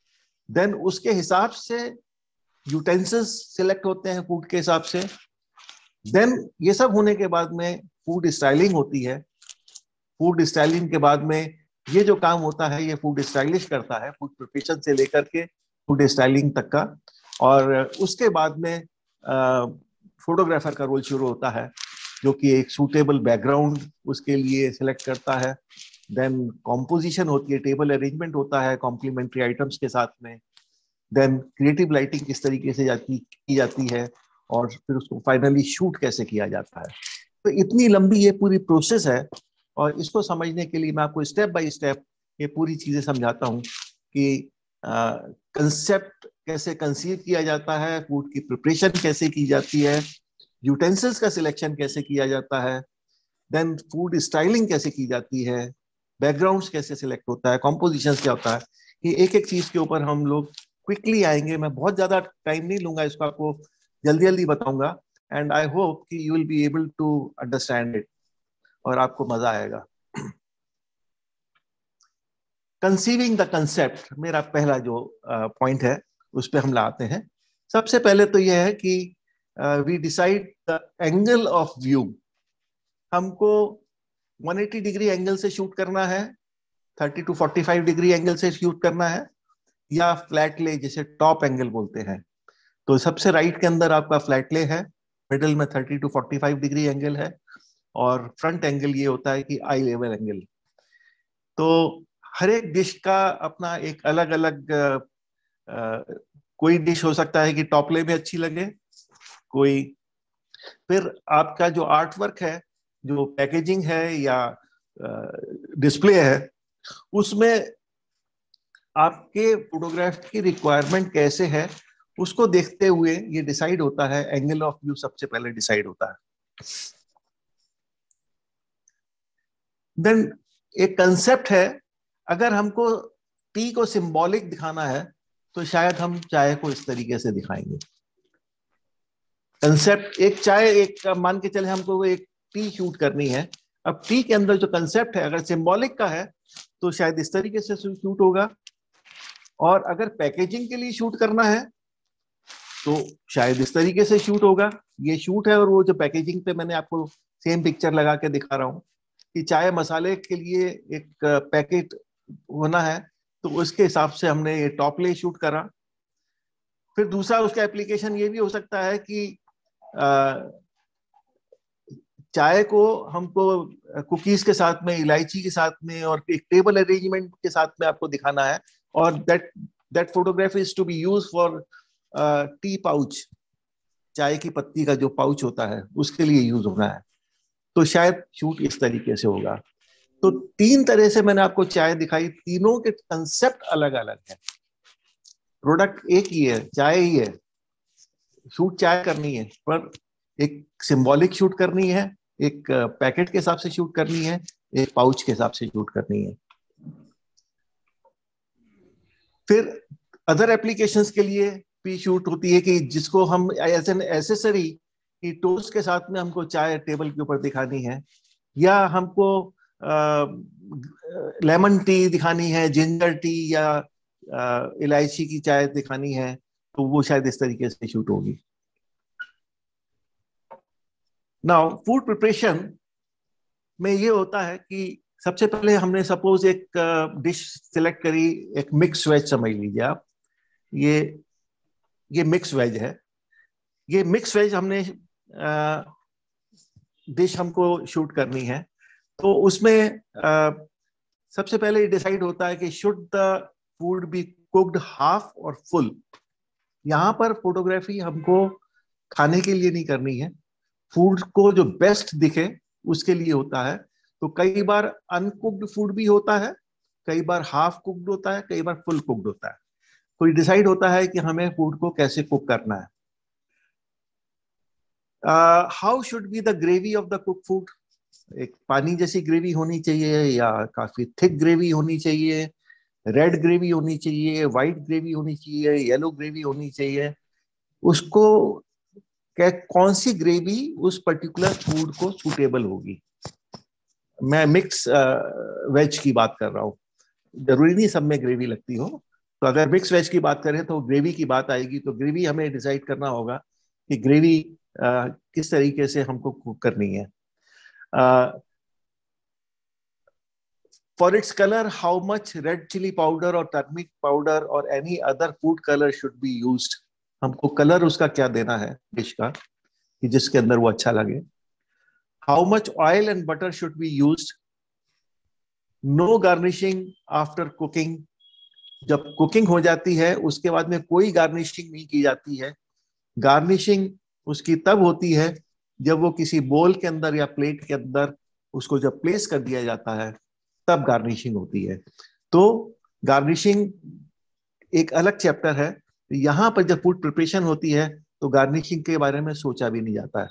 देन उसके हिसाब से यूटेंसिल्स सिलेक्ट होते हैं फूड के हिसाब से। देन ये सब होने के बाद में फूड स्टाइलिंग होती है। फूड स्टाइलिंग के बाद में ये जो काम होता है ये फूड स्टाइलिश करता है, फूड प्रिपरेशन से लेकर के फूड स्टाइलिंग तक का। और उसके बाद में फोटोग्राफर का रोल शुरू होता है, जो कि एक सूटेबल बैकग्राउंड उसके लिए सिलेक्ट करता है। देन कॉम्पोजिशन होती है, टेबल अरेंजमेंट होता है कॉम्प्लीमेंट्री आइटम्स के साथ में। देन क्रिएटिव लाइटिंग किस तरीके से की जाती है, और फिर उसको फाइनली शूट कैसे किया जाता है। तो इतनी लंबी ये पूरी प्रोसेस है, और इसको समझने के लिए मैं आपको स्टेप बाय स्टेप ये पूरी चीजें समझाता हूँ कि कंसेप्ट कैसे कंसीव किया जाता है, फूड की प्रिपरेशन कैसे की जाती है, यूटेंसिल्स का सिलेक्शन कैसे किया जाता है, देन फूड स्टाइलिंग कैसे की जाती है, बैकग्राउंड्स कैसे सिलेक्ट होता है, कॉम्पोजिशन क्या होता है। ये एक एक चीज के ऊपर हम लोग क्विकली आएंगे। मैं बहुत ज्यादा टाइम नहीं लूंगा, इसको आपको जल्दी जल्दी बताऊंगा, एंड आई होप कि you will be able to understand it और आपको मजा आएगा। कंसीविंग द कंसेप्ट मेरा पहला जो पॉइंट है, उस पर हम लाते हैं। सबसे पहले तो यह है कि we decide the angle of view. हमको 180 डिग्री एंगल से शूट करना है, 30 to 45 डिग्री एंगल से शूट करना है, या फ्लैट ले जिसे टॉप एंगल बोलते हैं। तो सबसे राइट के अंदर आपका फ्लैट ले है, मिडिल में 30 to 45 डिग्री एंगल है, और फ्रंट एंगल ये होता है कि आई लेवल एंगल। तो हर एक डिश का अपना एक अलग अलग, कोई डिश हो सकता है कि टॉप ले में अच्छी लगे, कोई फिर आपका जो आर्ट वर्क है, जो पैकेजिंग है या डिस्प्ले है, उसमें आपके फोटोग्राफ की रिक्वायरमेंट कैसे है उसको देखते हुए ये डिसाइड होता है। एंगल ऑफ व्यू सबसे पहले डिसाइड होता है। देन एक कंसेप्ट है, अगर हमको टी को सिंबॉलिक दिखाना है तो शायद हम चाय को इस तरीके से दिखाएंगे। कंसेप्ट एक चाय, एक मान के चले हमको एक टी शूट करनी है। अब टी के अंदर जो कंसेप्ट है अगर सिंबॉलिक का है तो शायद इस तरीके से शूट होगा, और अगर पैकेजिंग के लिए शूट करना है तो शायद इस तरीके से शूट होगा। ये शूट है, और वो जो पैकेजिंग पे मैंने आपको सेम पिक्चर लगा के दिखा रहा हूँ कि चाय मसाले के लिए एक पैकेट होना है, तो उसके हिसाब से हमने ये टॉप ले शूट करा। फिर दूसरा उसका एप्लीकेशन ये भी हो सकता है कि चाय को हमको कुकीज के साथ में, इलायची के साथ में, और एक टेबल अरेंजमेंट के साथ में आपको दिखाना है, और that photograph is to be use for tea pouch. चाय की पत्ती का जो पाउच होता है उसके लिए यूज होना है, तो शायद शूट इस तरीके से होगा। तो 3 तरह से मैंने आपको चाय दिखाई, तीनों के कंसेप्ट अलग अलग है। प्रोडक्ट एक ही है, चाय ही है, शूट चाय करनी है, पर एक सिंबॉलिक शूट करनी है, एक पैकेट के हिसाब से शूट करनी है, एक पाउच के हिसाब से शूट करनी है। फिर अदर एप्लीकेशंस के लिए भी शूट होती है कि जिसको हम एज एन एसेसरी कि टोस्ट के साथ में हमको चाय टेबल के ऊपर दिखानी है, या हमको लेमन टी दिखानी है, जिंजर टी या इलायची की चाय दिखानी है, तो वो शायद इस तरीके से शूट होगी। नाउ फूड प्रिपरेशन में ये होता है कि सबसे पहले हमने सपोज एक डिश सिलेक्ट करी, एक मिक्स वेज समझ लीजिए आप। ये मिक्स वेज है। ये मिक्स वेज हमने डिश हमको शूट करनी है, तो उसमें सबसे पहले डिसाइड होता है कि should the food be cooked half और फुल। यहाँ पर फोटोग्राफी हमको खाने के लिए नहीं करनी है, फूड को जो बेस्ट दिखे उसके लिए होता है। तो कई बार अनकुक्ड फूड भी होता है, कई बार हाफ कुक्ड होता है, कई बार फुल कुक्ड होता है। तो डिसाइड होता है कि हमें फूड को कैसे कुक करना है। How should be the gravy of the cook food. एक पानी जैसी ग्रेवी होनी चाहिए, या काफी थिक ग्रेवी होनी चाहिए, रेड ग्रेवी होनी चाहिए, व्हाइट ग्रेवी होनी चाहिए, येलो ग्रेवी होनी चाहिए। उसको कौन सी ग्रेवी उस पर्टिकुलर फूड को सूटेबल होगी। मैं मिक्स वेज की बात कर रहा हूँ, जरूरी नहीं सब में ग्रेवी लगती हो, तो अगर मिक्स वेज की बात करें तो ग्रेवी की बात आएगी, तो ग्रेवी हमें डिसाइड करना होगा कि ग्रेवी किस तरीके से हमको कुक करनी है. For its color, how much red chili powder or turmeric powder or any other food color should be used? हमको कलर उसका क्या देना है डिश का कि जिसके अंदर वो अच्छा लगे. How much oil and butter should be used? No garnishing after cooking. जब कुकिंग हो जाती है उसके बाद में कोई गार्निशिंग नहीं की जाती है. गार्निशिंग उसकी तब होती है जब वो किसी बोल के अंदर या प्लेट के अंदर उसको जब प्लेस कर दिया जाता है, तब गार्निशिंग होती है. तो गार्निशिंग एक अलग चैप्टर है. यहां पर जब फूड प्रिपरेशन होती है तो गार्निशिंग के बारे में सोचा भी नहीं जाता है.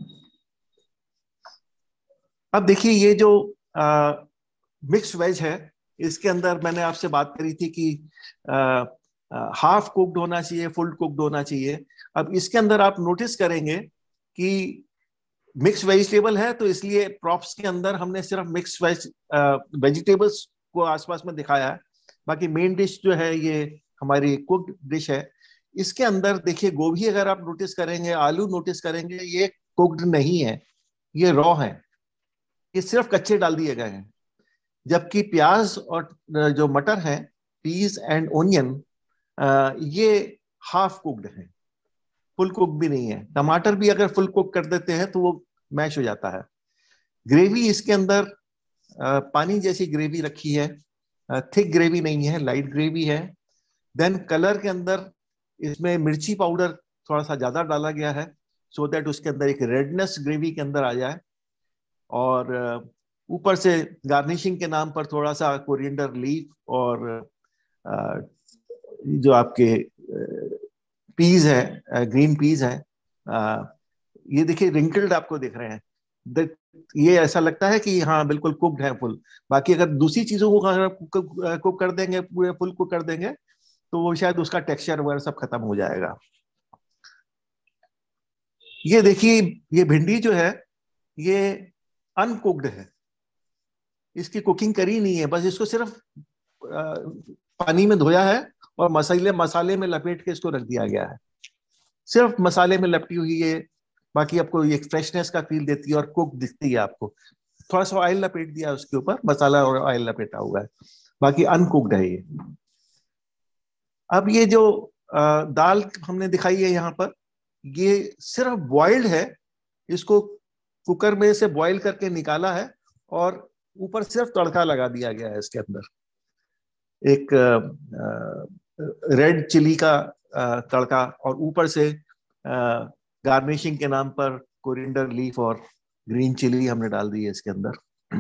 अब देखिए, ये जो मिक्स वेज है, इसके अंदर मैंने आपसे बात करी थी कि हाफ कुक्ड होना चाहिए, फुल कुक्ड होना चाहिए. अब इसके अंदर आप नोटिस करेंगे कि मिक्स वेजिटेबल है, तो इसलिए प्रॉप्स के अंदर हमने सिर्फ मिक्स वेजिटेबल्स को आसपास में दिखाया है. बाकी मेन डिश जो है ये हमारी कुक्ड डिश है. इसके अंदर देखिए, गोभी अगर आप नोटिस करेंगे, आलू नोटिस करेंगे, ये कुक्ड नहीं है, ये रॉ है, ये सिर्फ कच्चे डाल दिए गए हैं. जबकि प्याज और जो मटर है, पीस एंड ओनियन, ये हाफ कुक्ड है, फुल कुक भी नहीं है. टमाटर भी अगर फुल कुक कर देते हैं तो वो मैश हो जाता है. ग्रेवी इसके अंदर पानी जैसी ग्रेवी रखी है, थिक ग्रेवी नहीं है, लाइट ग्रेवी है. देन कलर के अंदर इसमें मिर्ची पाउडर थोड़ा सा ज्यादा डाला गया है, सो दैट उसके अंदर एक रेडनेस ग्रेवी के अंदर आ जाए. और ऊपर से गार्निशिंग के नाम पर थोड़ा सा कोरिएंडर लीफ और जो आपके पीज है, ग्रीन पीज है, ये देखिए रिंकल्ड आपको दिख रहे हैं. ये ऐसा लगता है कि हाँ बिल्कुल कुक्ड है फुल. बाकी अगर दूसरी चीजों को कुक कर देंगे, पूरे फुल कुक कर देंगे, तो वो शायद उसका टेक्सचर वगैरह सब खत्म हो जाएगा. ये देखिए, ये भिंडी जो है ये अनकुक्ड है, इसकी कुकिंग करी नहीं है, बस इसको सिर्फ पानी में धोया है और मसाले में लपेट के इसको रख दिया गया है. सिर्फ मसाले में लपटी हुई है, बाकी आपको एक फ्रेशनेस का फील देती है और कुक दिखती है आपको. थोड़ा सा ऑयल लपेट दिया उसके ऊपर, मसाला और ऑयल लपेटा हुआ है, बाकी अनकुक्ड है ये. अब ये जो दाल हमने दिखाई है यहाँ पर, ये सिर्फ बॉइल्ड है. इसको कुकर में से बॉईल करके निकाला है और ऊपर सिर्फ तड़का लगा दिया गया है. इसके अंदर एक रेड चिली का तड़का और ऊपर से गार्निशिंग के नाम पर कोरिएंडर लीफ और ग्रीन चिली हमने डाल दी है इसके अंदर.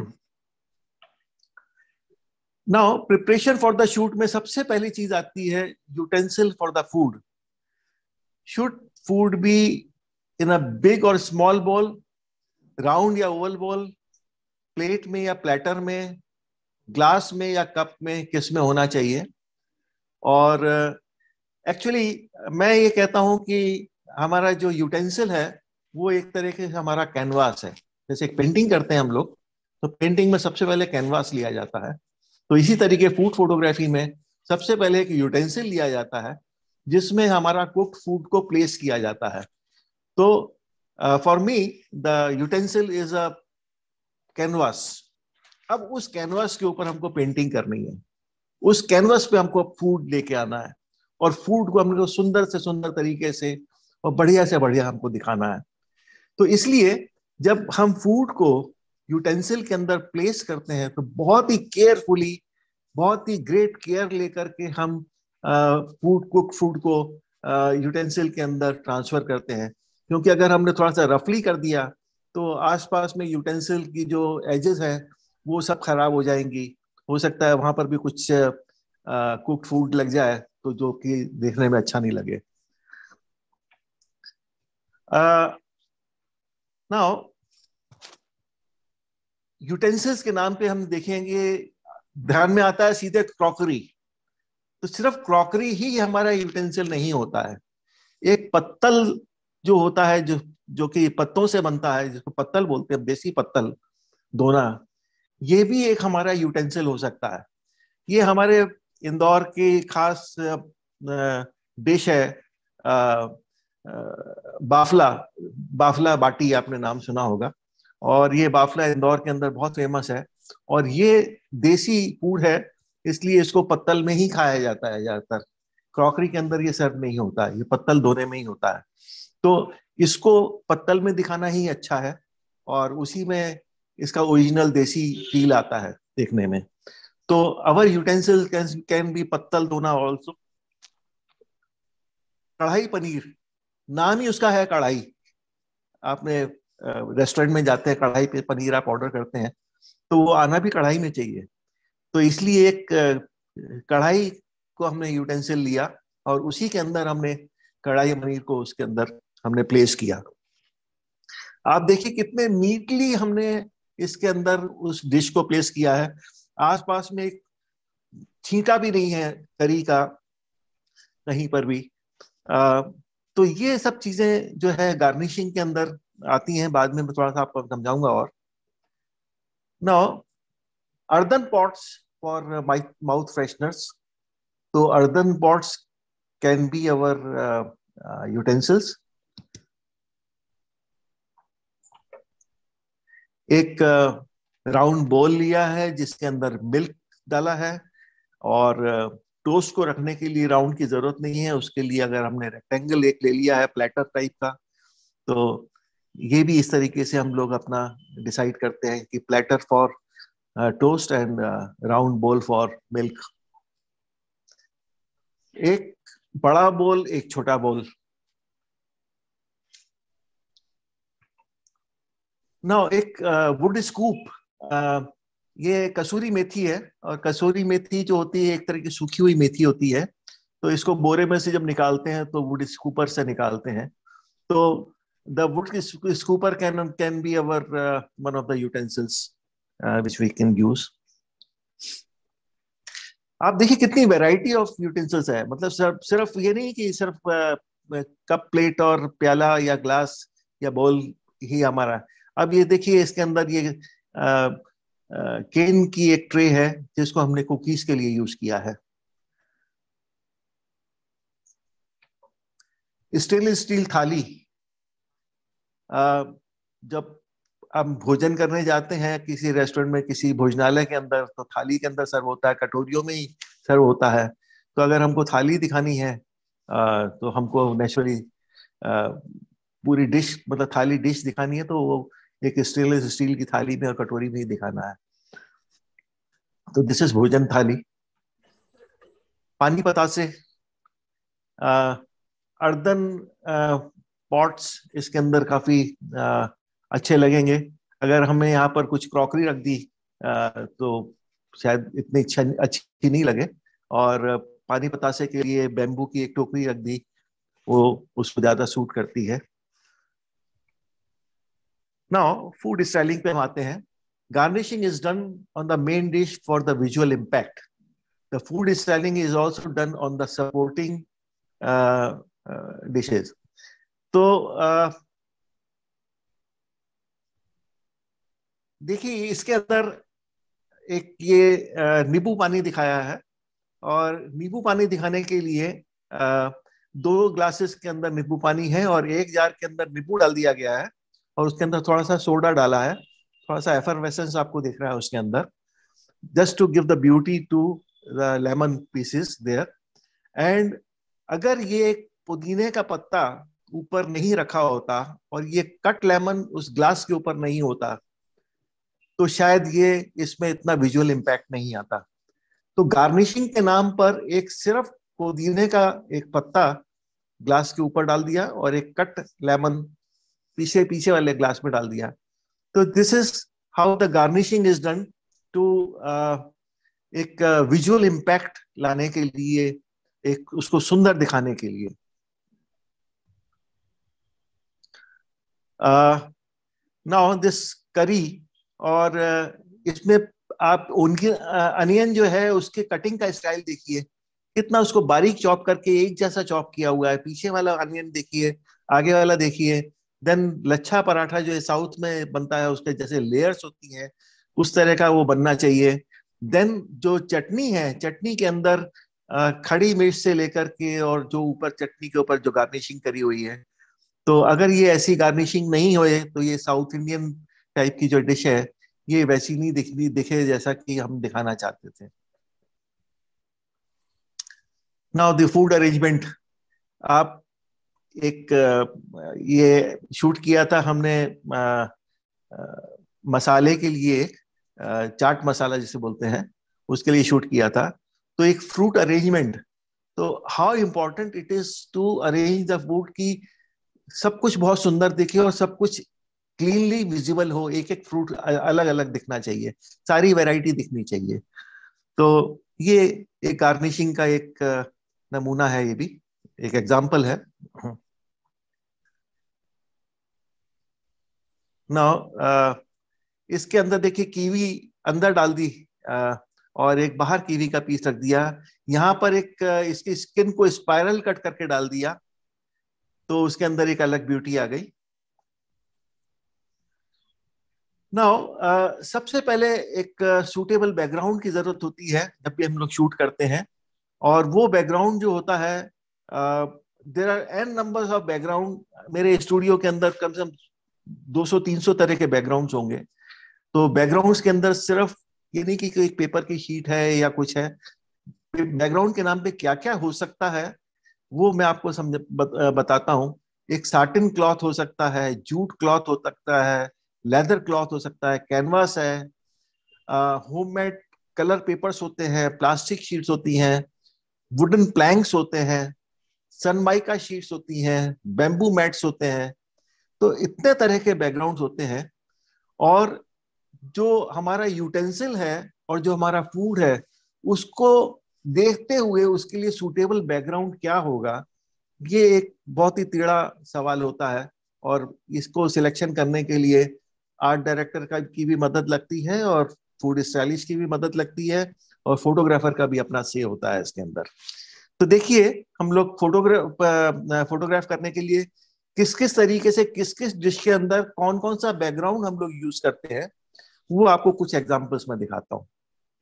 Now preparation for the shoot में सबसे पहली चीज आती है utensil for the food. Should food be in a big और स्मॉल बोल, राउंड या ओवल बोल, प्लेट में या प्लेटर में, ग्लास में या कप में, किस में होना चाहिए? और एक्चुअली मैं ये कहता हूं कि हमारा जो यूटेंसिल है वो एक तरीके से हमारा कैनवास है. जैसे एक पेंटिंग करते हैं हम लोग, तो पेंटिंग में सबसे पहले कैनवास लिया जाता है. तो इसी तरीके फूड फोटोग्राफी में सबसे पहले एक यूटेंसिल लिया जाता है जिसमें हमारा कुक्ड फूड को प्लेस किया जाता है. तो for me the utensil is a canvas. अब उस कैनवास के ऊपर हमको पेंटिंग करनी है, उस कैनवास पे हमको फूड लेके आना है और फूड को हमको सुंदर से सुंदर तरीके से और बढ़िया से बढ़िया हमको दिखाना है. तो इसलिए जब हम फूड को यूटेंसिल के अंदर प्लेस करते हैं तो बहुत ही केयरफुली, बहुत ही ग्रेट केयर लेकर के हम कुक फूड को यूटेंसिल के अंदर ट्रांसफर करते हैं. क्योंकि अगर हमने थोड़ा सा रफली कर दिया तो आसपास में यूटेंसिल की जो एजेस है वो सब खराब हो जाएंगी. हो सकता है वहां पर भी कुछ कुक्ड फूड लग जाए, तो जो कि देखने में अच्छा नहीं लगे. नाउ यूटेंसिल्स के नाम पे हम देखेंगे, ध्यान में आता है सीधे क्रॉकरी. तो सिर्फ क्रॉकरी ही हमारा यूटेंसिल नहीं होता है. एक पत्तल जो होता है, जो कि पत्तों से बनता है, जिसको पत्तल बोलते हैं, देसी पत्तल दोना, ये भी एक हमारा यूटेंसिल हो सकता है. ये हमारे इंदौर की खास डिश है बाफला। बाफला बाटी आपने नाम सुना होगा, और ये बाफला इंदौर के अंदर बहुत फेमस है। और ये देसी फूड है, इसलिए इसको पत्तल में ही खाया जाता है ज्यादातर। क्रॉकरी के अंदर ये सर्व नहीं होता, ये पत्तल धोने में ही होता है। तो इसको पत्तल में दिखाना ही अच्छा है, और उसी में इसका ओरिजिनल देसी फील आता है देखने में। तो अवर यूटेंसिल कैन बी पत्तल धोना ऑल्सो। कढ़ाई पनीर, नाम ही उसका है कढ़ाई। आपने रेस्टोरेंट में जाते हैं, कढ़ाई पे पनीर आप ऑर्डर करते हैं, तो वो आना भी कढ़ाई में चाहिए। तो इसलिए एक कढ़ाई को हमने यूटेंसिल लिया, और उसी के अंदर हमने कढ़ाई पनीर को उसके अंदर हमने प्लेस किया। आप देखिए कितने नीटली हमने इसके अंदर उस डिश को प्लेस किया है। आसपास में एक छींटा भी नहीं है करी का कहीं पर भी। तो ये सब चीजें जो है गार्निशिंग के अंदर आती हैं, बाद में मैं थोड़ा सा आपको समझाऊंगा। और now earthen pots for mouth fresheners. So earthen pots can be our utensils. एक राउंड बोल लिया है जिसके अंदर मिल्क डाला है, और टोस्ट को रखने के लिए राउंड की जरूरत नहीं है। उसके लिए अगर हमने रेक्टेंगल एक ले लिया है प्लेटर टाइप का, तो ये भी इस तरीके से हम लोग अपना डिसाइड करते हैं कि platter for toast and round bowl for milk. एक बड़ा बोल, एक छोटा बोल। नाउ एक वुड स्कूप। ये कसूरी मेथी है, और कसूरी मेथी जो होती है एक तरह की सूखी हुई मेथी होती है। तो इसको बोरे में से जब निकालते हैं तो वुड स्कूपर से निकालते हैं। तो the wood scooper can be our one of the utensils which we can use. आप देखिए कितनी वैरायटी ऑफ यूटेंसिल्स है। मतलब सिर्फ ये नहीं कि सिर्फ कप प्लेट और प्याला या ग्लास या बोल ही हमारा। अब ये देखिए इसके अंदर ये केन की एक ट्रे है जिसको हमने कुकीज के लिए यूज किया है। स्टेनलेस स्टील थाली। जब हम भोजन करने जाते हैं किसी रेस्टोरेंट में, किसी भोजनालय के अंदर, तो थाली के अंदर सर्व होता है, कटोरियों में ही सर्व होता है। तो अगर हमको थाली दिखानी है तो हमको नेचुरली पूरी डिश, मतलब थाली डिश दिखानी है, तो वो एक स्टेनलेस स्टील की थाली में और कटोरी में ही दिखाना है। तो दिस इज भोजन थाली। पानी पतासे, अर्दन पॉट्स इसके अंदर काफी अच्छे लगेंगे। अगर हमने यहाँ पर कुछ क्रॉकरी रख दी तो शायद इतनी अच्छी नहीं लगे। और पानी पतासे के लिए बेम्बू की एक टोकरी रख दी, वो उसको ज्यादा सूट करती है। नाउ फूड स्टाइलिंग पे हम आते हैं। Garnishing is done on the main dish for the visual impact. The food styling is also done on the supporting dishes. तो देखिए इसके अंदर एक ये नींबू पानी दिखाया है, और नींबू पानी दिखाने के लिए 2 ग्लासेस के अंदर नींबू पानी है, और 1 जार के अंदर नींबू डाल दिया गया है, और उसके अंदर थोड़ा सा सोडा डाला है। थोड़ा सा एफरवेसेंस आपको दिख रहा है उसके अंदर, just to give the beauty to the lemon pieces there. And अगर ये पुदीने का पत्ता ऊपर नहीं रखा होता और ये कट लेमन उस ग्लास के ऊपर नहीं होता, तो शायद ये इसमें इतना विजुअल इम्पैक्ट नहीं आता। तो गार्निशिंग के नाम पर एक सिर्फ पुदीने का एक पत्ता ग्लास के ऊपर डाल दिया, और एक कट लेमन पीछे वाले ग्लास में डाल दिया। तो this is how the garnishing is done to एक विजुअल इम्पैक्ट लाने के लिए, एक उसको सुंदर दिखाने के लिए। नाउ दिस करी, और इसमें आप उनकी अनियन जो है उसके कटिंग का स्टाइल देखिए, कितना उसको बारीक चॉप करके एक जैसा चॉप किया हुआ है। पीछे वाला अनियन देखिए, आगे वाला देखिए। देन लच्छा पराठा जो है साउथ में बनता है, उसके जैसे लेयर्स होती हैं उस तरह का वो बनना चाहिए। देन जो चटनी है, चटनी के अंदर खड़ी मिर्च से लेकर के और जो ऊपर चटनी के ऊपर जो गार्निशिंग करी हुई है, तो अगर ये ऐसी गार्निशिंग नहीं होए तो ये साउथ इंडियन टाइप की जो डिश है ये वैसी नहीं दिखे जैसा कि हम दिखाना चाहते थे। नाउ द फूड अरेंजमेंट, आप एक ये शूट किया था हमने मसाले के लिए, चाट मसाला जिसे बोलते हैं, उसके लिए शूट किया था। तो एक फ्रूट अरेंजमेंट, तो how important it is to arrange the food की सब कुछ बहुत सुंदर दिखे और सब कुछ क्लीनली विजिबल हो, एक एक फ्रूट अलग अलग दिखना चाहिए, सारी वैरायटी दिखनी चाहिए। तो ये एक गार्निशिंग का एक नमूना है, ये भी एक एग्जाम्पल है। नाउ इसके अंदर देखिए कीवी अंदर डाल दी और एक बाहर कीवी का पीस रख दिया। यहाँ पर एक इसकी स्किन को स्पाइरल कट करके डाल दिया, तो उसके अंदर एक अलग ब्यूटी आ गई। नाउ सबसे पहले एक सूटेबल बैकग्राउंड की जरूरत होती है जब भी हम लोग शूट करते हैं, और वो बैकग्राउंड जो होता है, there are an numbers of background. मेरे स्टूडियो के अंदर कम से कम 200-300 तरह के बैकग्राउंड्स होंगे। तो बैकग्राउंड्स के अंदर सिर्फ ये नहीं कि एक पेपर की शीट है या कुछ है, बैकग्राउंड के नाम पे क्या क्या हो सकता है वो मैं आपको बताता हूँ। एक साटिन क्लॉथ हो सकता है, जूट क्लॉथ हो सकता है, लेदर क्लॉथ हो सकता है, कैनवास है, होममेड कलर पेपर्स होते हैं, प्लास्टिक शीट्स होती हैं, वुडन प्लैंक्स होते हैं, सनमाइका शीट्स होती हैं, बैम्बू मैट्स होते हैं। तो इतने तरह के बैकग्राउंड्स होते हैं, और जो हमारा यूटेंसिल है और जो हमारा फूड है उसको देखते हुए उसके लिए सूटेबल बैकग्राउंड क्या होगा, ये एक बहुत ही टेढ़ा सवाल होता है। और इसको सिलेक्शन करने के लिए आर्ट डायरेक्टर का की भी मदद लगती है, और फूड स्टाइलिस्ट की भी मदद लगती है, और फोटोग्राफर का भी अपना से होता है इसके अंदर। तो देखिए हम लोग फोटोग्राफ करने के लिए किस किस तरीके से किस किस डिश के अंदर कौन कौन सा बैकग्राउंड हम लोग यूज करते हैं, वो आपको कुछ एग्जांपल्स में दिखाता हूं।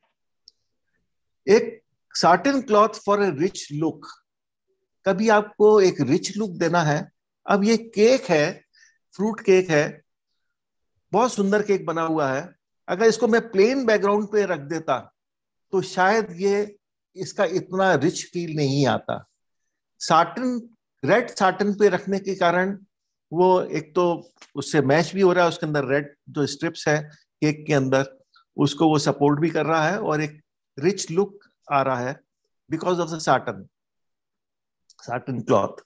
एक satin cloth for a rich look, कभी आपको एक रिच लुक देना है। अब ये केक है, फ्रूट केक है, बहुत सुंदर केक बना हुआ है। अगर इसको मैं प्लेन बैकग्राउंड पे रख देता तो शायद ये इसका इतना रिच फील नहीं आता। साटिन, रेड साटिन पे रखने के कारण वो एक तो उससे मैच भी हो रहा है, उसके अंदर रेड जो स्ट्रिप्स है केक के अंदर उसको वो सपोर्ट भी कर रहा है, और एक रिच लुक आ रहा है because of the satin cloth.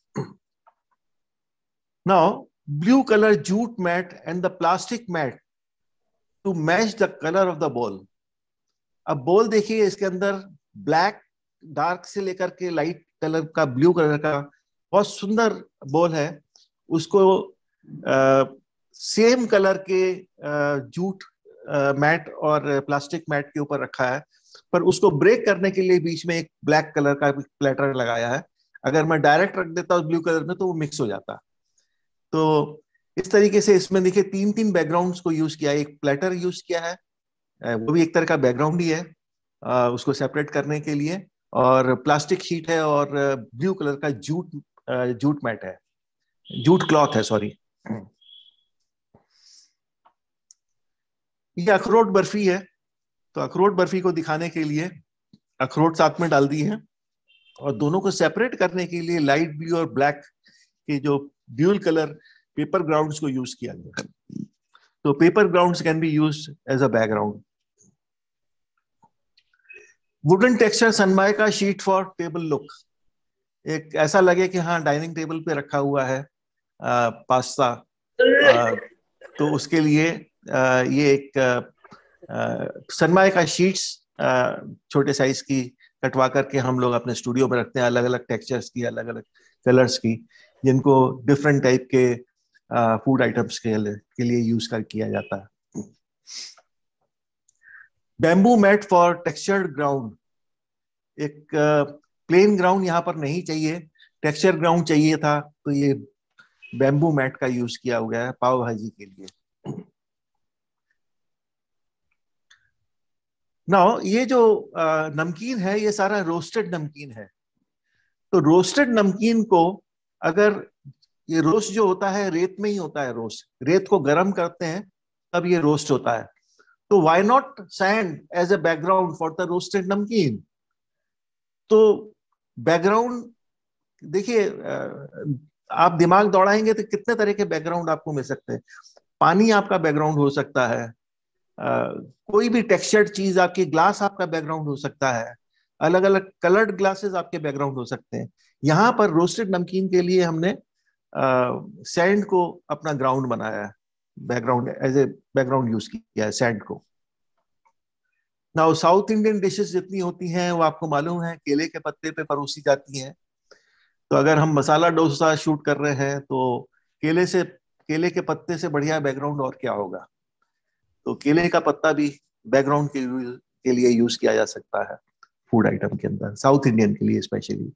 Now blue colour jute mat and the plastic mat to match the colour of the bowl. अब बॉल देखिए, इसके अंदर ब्लैक डार्क से लेकर के लाइट कलर का, ब्लू कलर का बहुत सुंदर बॉल है। उसको सेम कलर के जूट मैट और प्लास्टिक मैट के ऊपर रखा है, पर उसको ब्रेक करने के लिए बीच में एक ब्लैक कलर का प्लेटर लगाया है। अगर मैं डायरेक्ट रख देता उस ब्लू कलर में तो वो मिक्स हो जाता। तो इस तरीके से इसमें देखिए 3-3 बैकग्राउंड्स को यूज किया है। एक प्लेटर यूज किया है, वो भी एक तरह का बैकग्राउंड ही है उसको सेपरेट करने के लिए, और प्लास्टिक शीट है, और ब्लू कलर का जूट मैट है, जूट क्लॉथ है, सॉरी। ये अखरोट बर्फी है, तो अखरोट बर्फी को दिखाने के लिए अखरोट साथ में डाल दी है, और दोनों को सेपरेट करने के लिए लाइट ब्लू और ब्लैक के जो ड्यूल कलर पेपर ग्राउंड्स को यूज किया गया है। तो paper grounds can be used as a background. Wooden texture Sunmica sheet for table look, एक ऐसा लगे कि हाँ डाइनिंग टेबल पे रखा हुआ है पास्ता, तो उसके लिए ये एक सनमाइका शीट्स छोटे साइज की कटवा करके हम लोग अपने स्टूडियो में रखते हैं, अलग अलग टेक्सचर्स की, अलग अलग कलर्स की, जिनको डिफरेंट टाइप के फूड आइटम्स के लिए यूज किया जाता है। Bamboo mat for textured ground, एक प्लेन ग्राउंड यहाँ पर नहीं चाहिए, टेक्सचर ग्राउंड चाहिए था, तो ये बैम्बू मैट का यूज किया गया है पाव भाजी के लिए। नाउ ये जो नमकीन है ये सारा रोस्टेड नमकीन है। तो रोस्टेड नमकीन को अगर ये रोस्ट जो होता है रेत में ही होता है, रोस्ट रेत को गर्म करते हैं तब ये रोस्ट होता है। तो why not sand as a background for the roasted namkeen. तो बैकग्राउंड देखिए, आप दिमाग दौड़ाएंगे तो कितने तरह के बैकग्राउंड आपको मिल सकते हैं। पानी आपका बैकग्राउंड हो सकता है, कोई भी टेक्सचर्ड चीज आपकी, ग्लास आपका बैकग्राउंड हो सकता है, अलग अलग कलर्ड ग्लासेस आपके बैकग्राउंड हो सकते हैं। यहाँ पर रोस्टेड नमकीन के लिए हमने सैंड को अपना ग्राउंड बनाया है, background as a background use किया है सैंड को। नाउ साउथ इंडियन डिशेस जितनी होती हैं वो आपको मालूम है केले के पत्ते पे परोसी जाती हैं। तो अगर हम मसाला डोसा शूट कर रहे हैं तो केले के पत्ते से बढ़िया बैकग्राउंड और क्या होगा। तो केले का पत्ता भी बैकग्राउंड के लिए यूज किया जा सकता है फूड आइटम के अंदर, साउथ इंडियन के लिए specially.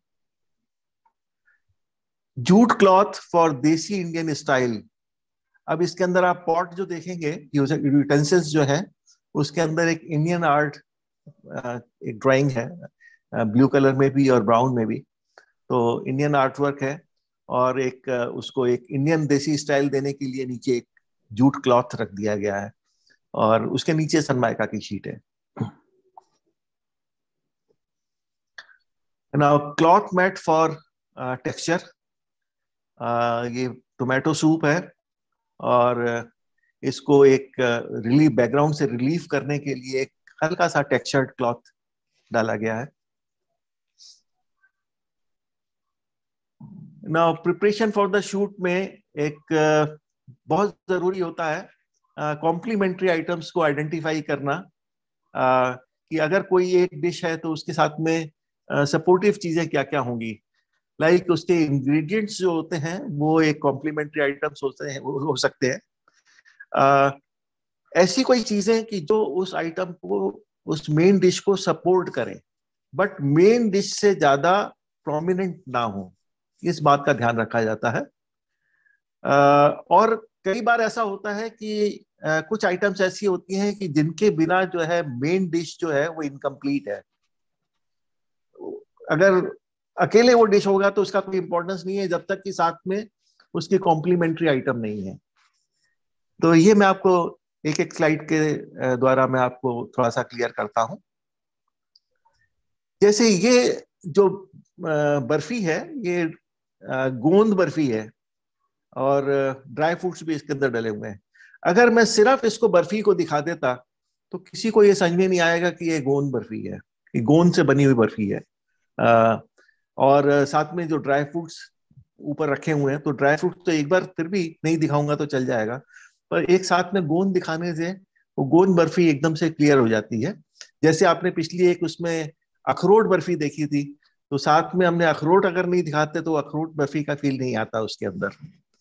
Jute cloth for desi Indian style. अब इसके अंदर आप पॉट जो देखेंगे, यूटेंसिल्स जो है, उसके अंदर एक इंडियन आर्ट, एक ड्राइंग है ब्लू कलर में भी और ब्राउन में भी। तो इंडियन आर्ट वर्क है और एक उसको एक इंडियन देसी स्टाइल देने के लिए नीचे एक जूट क्लॉथ रख दिया गया है और उसके नीचे सनमाइका की शीट है। Now cloth mat for texture. ये टोमेटो सूप है और इसको एक रिलीफ, बैकग्राउंड से रिलीफ करने के लिए एक हल्का सा टेक्सचर्ड क्लॉथ डाला गया है। Now preparation for the shoot में एक बहुत जरूरी होता है कॉम्प्लीमेंट्री आइटम्स को आइडेंटिफाई करना, कि अगर कोई एक डिश है तो उसके साथ में सपोर्टिव चीजें क्या क्या होंगी। लाइक उसके इंग्रेडिएंट्स जो होते हैं वो एक कॉम्प्लीमेंट्री आइटम्स होते हैं, वो हो सकते हैं ऐसी कोई चीजें कि जो उस आइटम को, उस मेन डिश को सपोर्ट करें बट मेन डिश से ज्यादा प्रोमिनेंट ना हो, इस बात का ध्यान रखा जाता है। और कई बार ऐसा होता है कि कुछ आइटम्स ऐसी होती हैं कि जिनके बिना जो है मेन डिश जो है वो इनकम्प्लीट है। अगर अकेले वो डिश होगा तो उसका कोई इंपॉर्टेंस नहीं है जब तक कि साथ में उसके कॉम्प्लीमेंट्री आइटम नहीं है। तो ये मैं आपको एक एक स्लाइड के द्वारा मैं आपको थोड़ा सा क्लियर करता हूं। जैसे ये जो बर्फी है, ये गोंद बर्फी है और ड्राई फ्रूट्स भी इसके अंदर डले हुए हैं। अगर मैं सिर्फ इसको बर्फी को दिखा देता तो किसी को ये समझ में नहीं आएगा कि ये गोंद बर्फी है, ये गोंद से बनी हुई बर्फी है। और साथ में जो ड्राई फ्रूट्स ऊपर रखे हुए हैं, तो ड्राई फ्रूट्स तो एक बार फिर भी नहीं दिखाऊंगा तो चल जाएगा, पर एक साथ में गोंद दिखाने से वो गोंद बर्फी एकदम से क्लियर हो जाती है। जैसे आपने पिछली एक उसमें अखरोट बर्फी देखी थी, तो साथ में हमने अखरोट अगर नहीं दिखाते तो अखरोट बर्फी का फील नहीं आता उसके अंदर।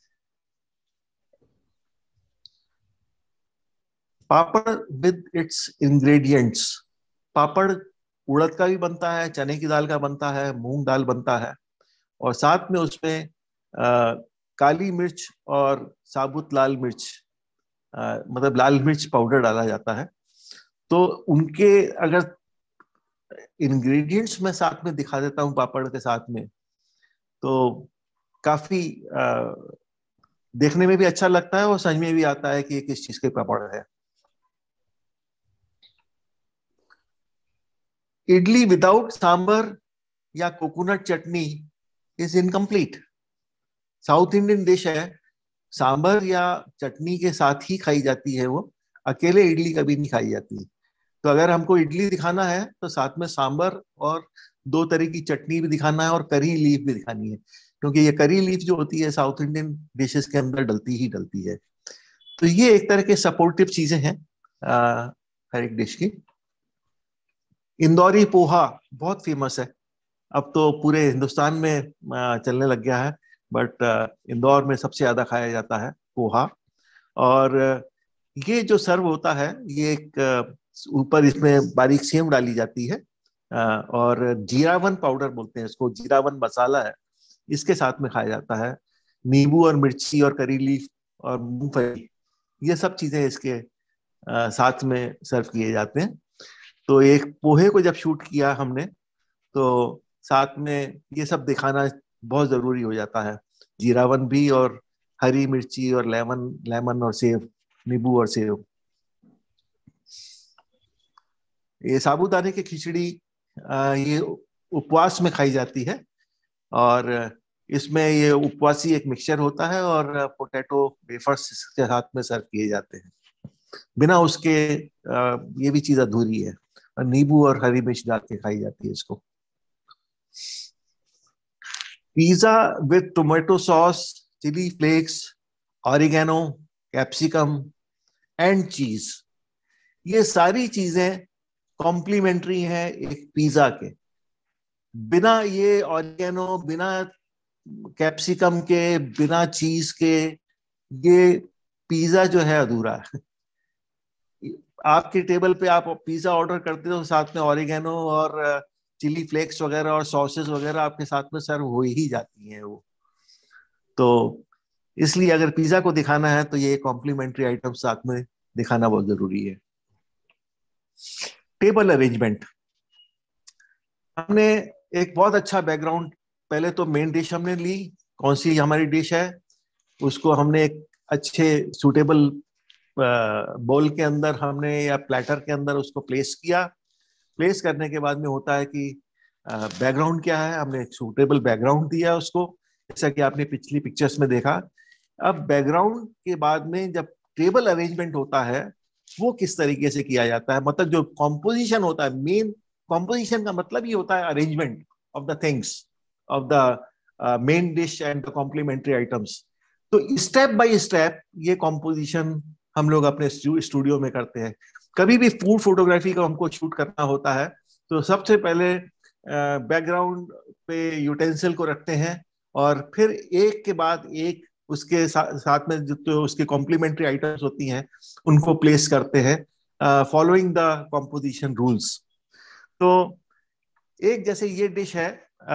Papad with its ingredients. Papad उड़द का भी बनता है, चने की दाल का बनता है, मूंग दाल बनता है और साथ में उसमें काली मिर्च और साबुत लाल मिर्च, मतलब लाल मिर्च पाउडर डाला जाता है। तो उनके अगर इंग्रेडिएंट्स मैं साथ में दिखा देता हूँ पापड़ के साथ में, तो काफी देखने में भी अच्छा लगता है और समझ में भी आता है कि ये किस चीज के पापड़ है। इडली विदाउट सांबर या coconut chutney is incomplete. South Indian dish है, सांबर या चटनी के साथ ही खाई जाती है, वो अकेले इडली कभी नहीं खाई जाती। तो अगर हमको इडली दिखाना है तो साथ में सांबर और दो तरह की चटनी भी दिखाना है और करी लीफ भी दिखानी है, क्योंकि ये करी लीफ जो होती है साउथ इंडियन डिशेस के अंदर डलती ही डलती है। तो ये एक तरह के सपोर्टिव चीजें हैं हर एक डिश की। इंदौरी पोहा बहुत फेमस है, अब तो पूरे हिंदुस्तान में चलने लग गया है, बट इंदौर में सबसे ज्यादा खाया जाता है पोहा। और ये जो सर्व होता है, ये एक ऊपर इसमें बारीक सेव डाली जाती है और जीरावन पाउडर बोलते हैं इसको, जीरावन मसाला है, इसके साथ में खाया जाता है। नींबू और मिर्ची और करी लीफ और मूंगफली, ये सब चीजें इसके साथ में सर्व किए जाते हैं। तो एक पोहे को जब शूट किया हमने तो साथ में ये सब दिखाना बहुत जरूरी हो जाता है, जीरावन भी और हरी मिर्ची और लेमन और सेव, नींबू और सेव। ये साबूदाने की खिचड़ी ये उपवास में खाई जाती है और इसमें ये उपवासी एक मिक्सचर होता है और पोटैटो वेफर्स के साथ में सर्व किए जाते हैं। बिना उसके ये भी चीज अधूरी है, और नींबू और हरी मिर्च डाल के खाई जाती है इसको। Pizza with tomato sauce, chilli flakes, oregano, capsicum and cheese, ये सारी चीजें कॉम्प्लीमेंट्री हैं एक पिज्जा के। बिना ये ऑरिगेनो, बिना कैप्सिकम के, बिना चीज के ये पिज्जा जो है अधूरा है। आपके टेबल पे आप पिज्जा ऑर्डर करते हो, साथ में ऑरिगेनो और चिली फ्लेक्स वगैरह और सॉसेस वगैरह आपके साथ में सर्व हो ही जाती हैं वो। तो इसलिए अगर पिज्जा को दिखाना है तो ये कॉम्प्लीमेंट्री आइटम साथ में दिखाना बहुत जरूरी है। टेबल अरेंजमेंट, हमने एक बहुत अच्छा बैकग्राउंड, पहले तो मेन डिश हमने ली, कौन सी हमारी डिश है उसको हमने एक अच्छे सूटेबल बोल के अंदर हमने या प्लेटर के अंदर उसको प्लेस किया। प्लेस करने के बाद में होता है कि बैकग्राउंड क्या है, हमने एक सूटेबल बैकग्राउंड दिया उसको, जैसा कि आपने पिछली पिक्चर्स में देखा। अब बैकग्राउंड के बाद में जब टेबल अरेंजमेंट होता है वो किस तरीके से किया जाता है, मतलब जो कॉम्पोजिशन होता है, मेन कॉम्पोजिशन का मतलब ही होता है arrangement of the things of the main dish and the complementary items. तो स्टेप बाय स्टेप ये कॉम्पोजिशन हम लोग अपने स्टूडियो में करते हैं। कभी भी फूड फोटोग्राफी का हमको शूट करना होता है तो सबसे पहले बैकग्राउंड पे यूटेंसिल को रखते हैं और फिर एक के बाद एक उसके साथ में जो उसके कॉम्प्लीमेंट्री आइटम्स होती हैं उनको प्लेस करते हैं फॉलोइंग द कॉम्पोजिशन रूल्स। तो एक जैसे ये डिश है,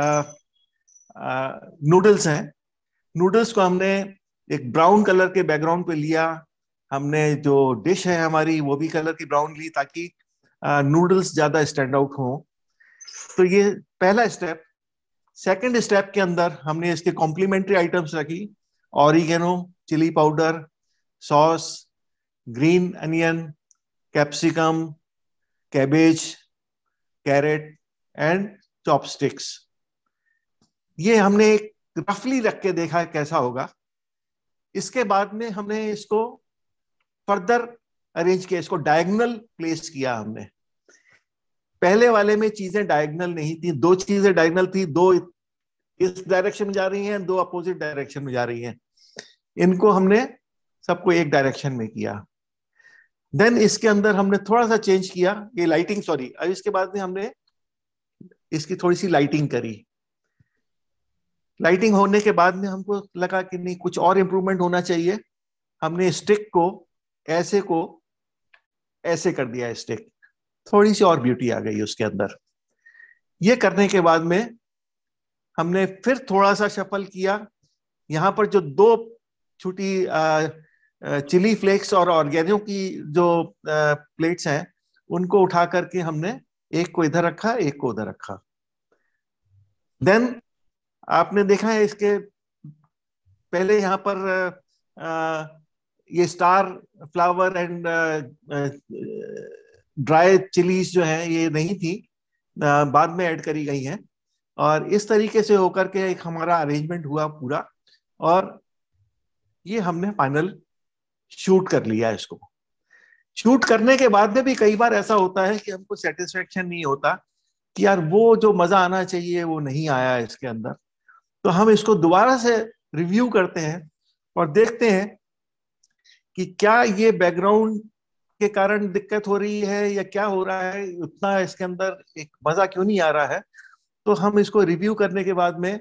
नूडल्स हैं। नूडल्स को हमने एक ब्राउन कलर के बैकग्राउंड पे लिया, हमने जो डिश है हमारी वो भी कलर की ब्राउन ली ताकि नूडल्स ज्यादा स्टैंड आउट हो। तो ये पहला स्टेप। सेकंड स्टेप के अंदर हमने इसके कॉम्प्लीमेंट्री आइटम्स रखी, oregano, chilli powder, sauce, green onion, capsicum, cabbage, carrot and chopsticks. ये हमने एक रफली रख के देखा कैसा होगा। इसके बाद में हमने इसको फर्दर अरेंज किया, इसको डायगोनल प्लेस किया हमने। पहले वाले में चीजें डायगोनल नहीं थी, दो चीजें डायगोनल थी, दो इस डायरेक्शन में जा रही हैं, दो अपोजिट डायरेक्शन में जा रही हैं। इनको हमने सबको एक डायरेक्शन में किया। देन इसके अंदर हमने थोड़ा सा चेंज किया, ये लाइटिंग, सॉरी, अब इसके बाद में हमने इसकी थोड़ी सी लाइटिंग करी। लाइटिंग होने के बाद में हमको लगा कि नहीं, कुछ और इम्प्रूवमेंट होना चाहिए। हमने स्टिक को ऐसे कर दिया, स्टिक, थोड़ी सी और ब्यूटी आ गई उसके अंदर। ये करने के बाद में हमने फिर थोड़ा सा शफल किया। यहाँ पर जो दो छोटी चिली फ्लेक्स और ऑर्गेनो की जो प्लेट्स हैं उनको उठा करके हमने एक को इधर रखा, एक को उधर रखा। देन आपने देखा है इसके पहले यहाँ पर ये star flower and dry chillies जो है ये नहीं थी, बाद में ऐड करी गई हैं। और इस तरीके से होकर के एक हमारा अरेंजमेंट हुआ पूरा, और ये हमने फाइनल शूट कर लिया। इसको शूट करने के बाद में भी कई बार ऐसा होता है कि हमको सेटिस्फेक्शन नहीं होता कि यार वो जो मजा आना चाहिए वो नहीं आया इसके अंदर। तो हम इसको दोबारा से रिव्यू करते हैं और देखते हैं कि क्या ये बैकग्राउंड के कारण दिक्कत हो रही है या क्या हो रहा है, उतना इसके अंदर एक मजा क्यों नहीं आ रहा है। तो हम इसको रिव्यू करने के बाद में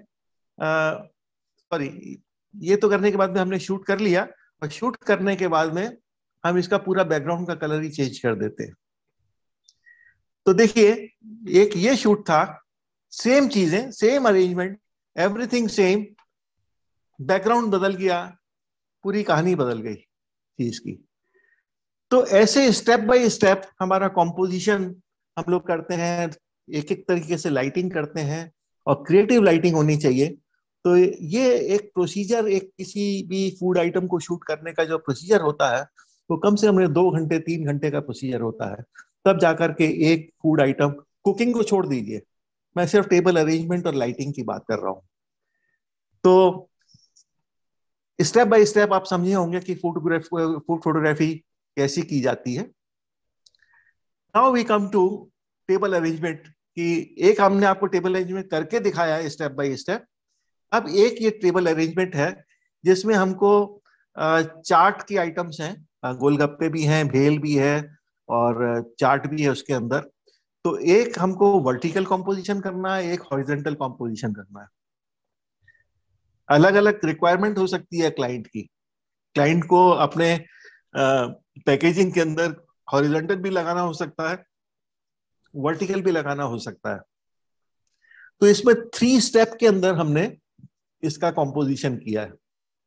ये तो करने के बाद में हमने शूट कर लिया, और शूट करने के बाद में हम इसका पूरा बैकग्राउंड का कलर ही चेंज कर देते हैं। तो देखिए, एक ये शूट था, सेम चीजें, same arrangement, everything same, background बदल गया, पूरी कहानी बदल गई चीज की। तो ऐसे स्टेप बाय स्टेप हमारा कॉम्पोजिशन हम लोग करते हैं, एक एक तरीके से लाइटिंग करते हैं और क्रिएटिव लाइटिंग होनी चाहिए। तो ये एक प्रोसीजर, एक किसी भी फूड आइटम को शूट करने का जो प्रोसीजर होता है वो कम से कम 2 घंटे 3 घंटे का प्रोसीजर होता है, तब जाकर के एक फूड आइटम, कुकिंग को छोड़ दीजिए, मैं सिर्फ टेबल अरेंजमेंट और लाइटिंग की बात कर रहा हूं। तो स्टेप बाय स्टेप आप समझे होंगे कि फूड फोटोग्राफी कैसी की जाती है। Now we come to table arrangement, कि एक हमने आपको टेबल अरेंजमेंट करके दिखाया है स्टेप बाय स्टेप। अब एक ये टेबल अरेंजमेंट है जिसमें हमको चाट की आइटम्स हैं, गोलगप्पे भी हैं, भेल भी है और चाट भी है उसके अंदर। तो एक हमको वर्टिकल कॉम्पोजिशन करना है, एक हॉरिजॉन्टल कॉम्पोजिशन करना है। अलग अलग रिक्वायरमेंट हो सकती है क्लाइंट की। क्लाइंट को अपने पैकेजिंग के अंदर हॉरिजॉन्टल भी लगाना हो सकता है, वर्टिकल भी लगाना हो सकता है। तो इसमें 3 स्टेप के अंदर हमने इसका कॉम्पोजिशन किया है।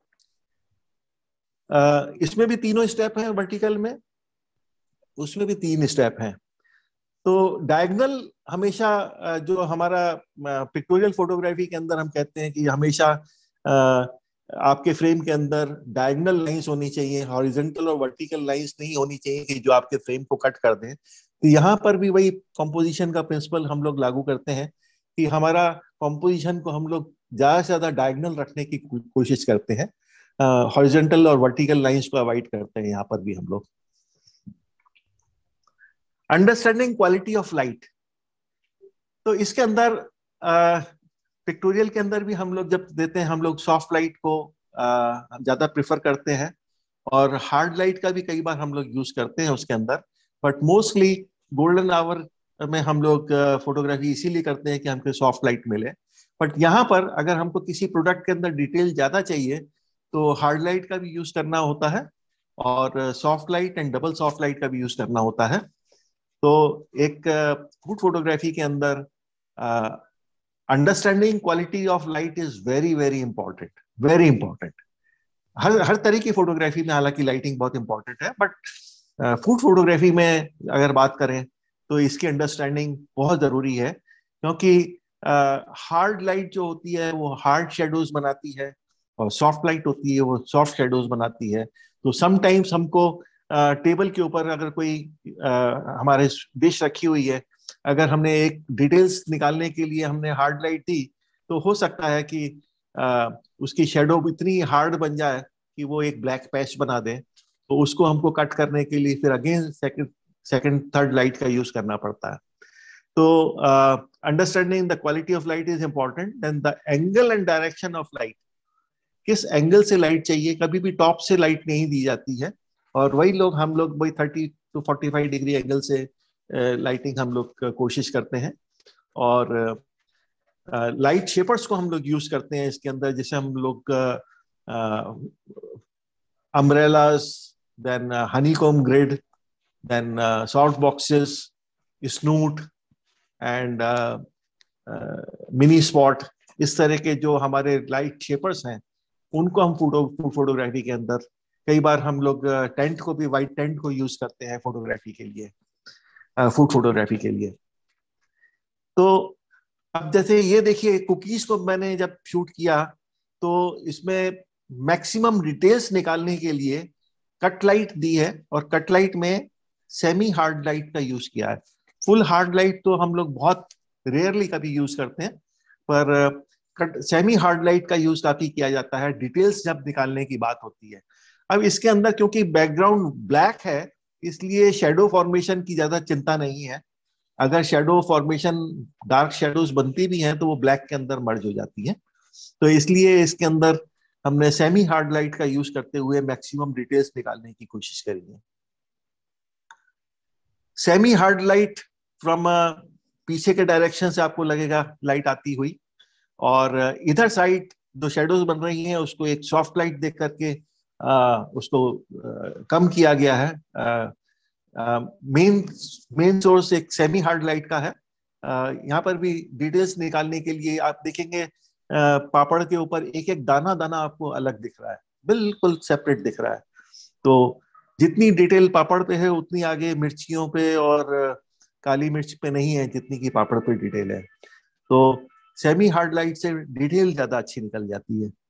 इसमें भी तीनों स्टेप हैं, वर्टिकल में, उसमें भी 3 स्टेप हैं। तो डायगोनल हमेशा जो हमारा पिक्टोरियल फोटोग्राफी के अंदर हम कहते हैं कि हमेशा आपके फ्रेम के अंदर डायगोनल लाइंस होनी चाहिए, हॉरिजॉन्टल और वर्टिकल लाइंस नहीं होनी चाहिए कि जो आपके फ्रेम को कट कर दें। तो यहाँ पर भी वही कंपोजिशन का प्रिंसिपल हम लोग लागू करते हैं कि हमारा कंपोजिशन को हम लोग ज्यादा से ज्यादा डायगोनल रखने की कोशिश करते हैं, हॉरिजॉन्टल और वर्टिकल लाइंस को अवॉइड करते हैं यहाँ पर भी हम लोग। अंडरस्टैंडिंग क्वालिटी ऑफ लाइट, तो इसके अंदर पिक्टोरियल के अंदर भी हम लोग जब देते हैं, हम लोग सॉफ्ट लाइट को ज्यादा प्रेफर करते हैं और हार्ड लाइट का भी कई बार हम लोग यूज करते हैं उसके अंदर। बट मोस्टली गोल्डन आवर में हम लोग फोटोग्राफी इसीलिए करते हैं कि हमको सॉफ्ट लाइट मिले। बट यहाँ पर अगर हमको किसी प्रोडक्ट के अंदर डिटेल ज्यादा चाहिए तो हार्ड लाइट का भी यूज करना होता है और soft light and double soft light का भी यूज करना होता है। तो एक फूड फोटोग्राफी के अंदर understanding quality of light is very very important, very important. हर तरह की फोटोग्राफी में हालांकि लाइटिंग बहुत इंपॉर्टेंट है, बट फूड फोटोग्राफी में अगर बात करें तो इसकी अंडरस्टैंडिंग बहुत जरूरी है, क्योंकि हार्ड लाइट जो होती है वो हार्ड शेडोज बनाती है और सॉफ्ट लाइट होती है वो सॉफ्ट शेडोज बनाती है। तो समटाइम्स हमको टेबल के ऊपर अगर कोई हमारे डिश रखी हुई है, अगर हमने एक डिटेल्स निकालने के लिए हमने हार्ड लाइट दी तो हो सकता है कि उसकी शेडो इतनी हार्ड बन जाए कि वो एक ब्लैक पैच बना दे। तो उसको हमको कट करने के लिए फिर अगेन सेकंड थर्ड लाइट का यूज करना पड़ता है। तो understanding the quality of light is important. Then the angle and direction of light, किस एंगल से लाइट चाहिए, कभी भी टॉप से लाइट नहीं दी जाती है और हम लोग वही 30 to 45 डिग्री एंगल से लाइटिंग हम लोग कोशिश करते हैं। और लाइट शेपर्स को हम लोग यूज करते हैं इसके अंदर, जैसे हम लोग umbrellas, then honeycomb grid, then soft boxes, snoot and mini spot, इस तरह के जो हमारे लाइट शेपर्स हैं उनको हम फूड फोटोग्राफी के अंदर कई बार हम लोग टेंट को भी, वाइट टेंट को यूज करते हैं फोटोग्राफी के लिए, फूड फोटोग्राफी के लिए। तो अब जैसे ये देखिए, कुकीज को मैंने जब शूट किया तो इसमें मैक्सिमम डिटेल्स निकालने के लिए कट लाइट दी है और कट लाइट में सेमी हार्ड लाइट का यूज किया है। फुल हार्ड लाइट तो हम लोग बहुत रेयरली कभी यूज करते हैं, पर सेमी हार्ड लाइट का यूज काफी किया जाता है डिटेल्स जब निकालने की बात होती है। अब इसके अंदर क्योंकि बैकग्राउंड ब्लैक है इसलिए शेडो फॉर्मेशन की ज्यादा चिंता नहीं है। अगर शेडो फॉर्मेशन, डार्क शेडोज बनती भी हैं तो वो ब्लैक के अंदर मर्ज हो जाती है। तो इसलिए इसके अंदर हमने सेमी हार्ड लाइट का यूज करते हुए मैक्सिमम डिटेल्स निकालने की कोशिश करी है। सेमी हार्ड लाइट फ्रॉम पीछे के डायरेक्शन से आपको लगेगा लाइट आती हुई, और इधर साइड जो शेडोज बन रही हैं उसको एक सॉफ्ट लाइट देख करके उसको कम किया गया है। मेन सोर्स एक सेमी हार्ड लाइट का है। यहाँ पर भी डिटेल्स निकालने के लिए आप देखेंगे पापड़ के ऊपर एक एक दाना दाना आपको अलग दिख रहा है, बिल्कुल सेपरेट दिख रहा है। तो जितनी डिटेल पापड़ पे है उतनी आगे मिर्चियों पे और काली मिर्च पे नहीं है जितनी की पापड़ पे डिटेल है। तो सेमी हार्ड लाइट से डिटेल ज्यादा अच्छी निकल जाती है।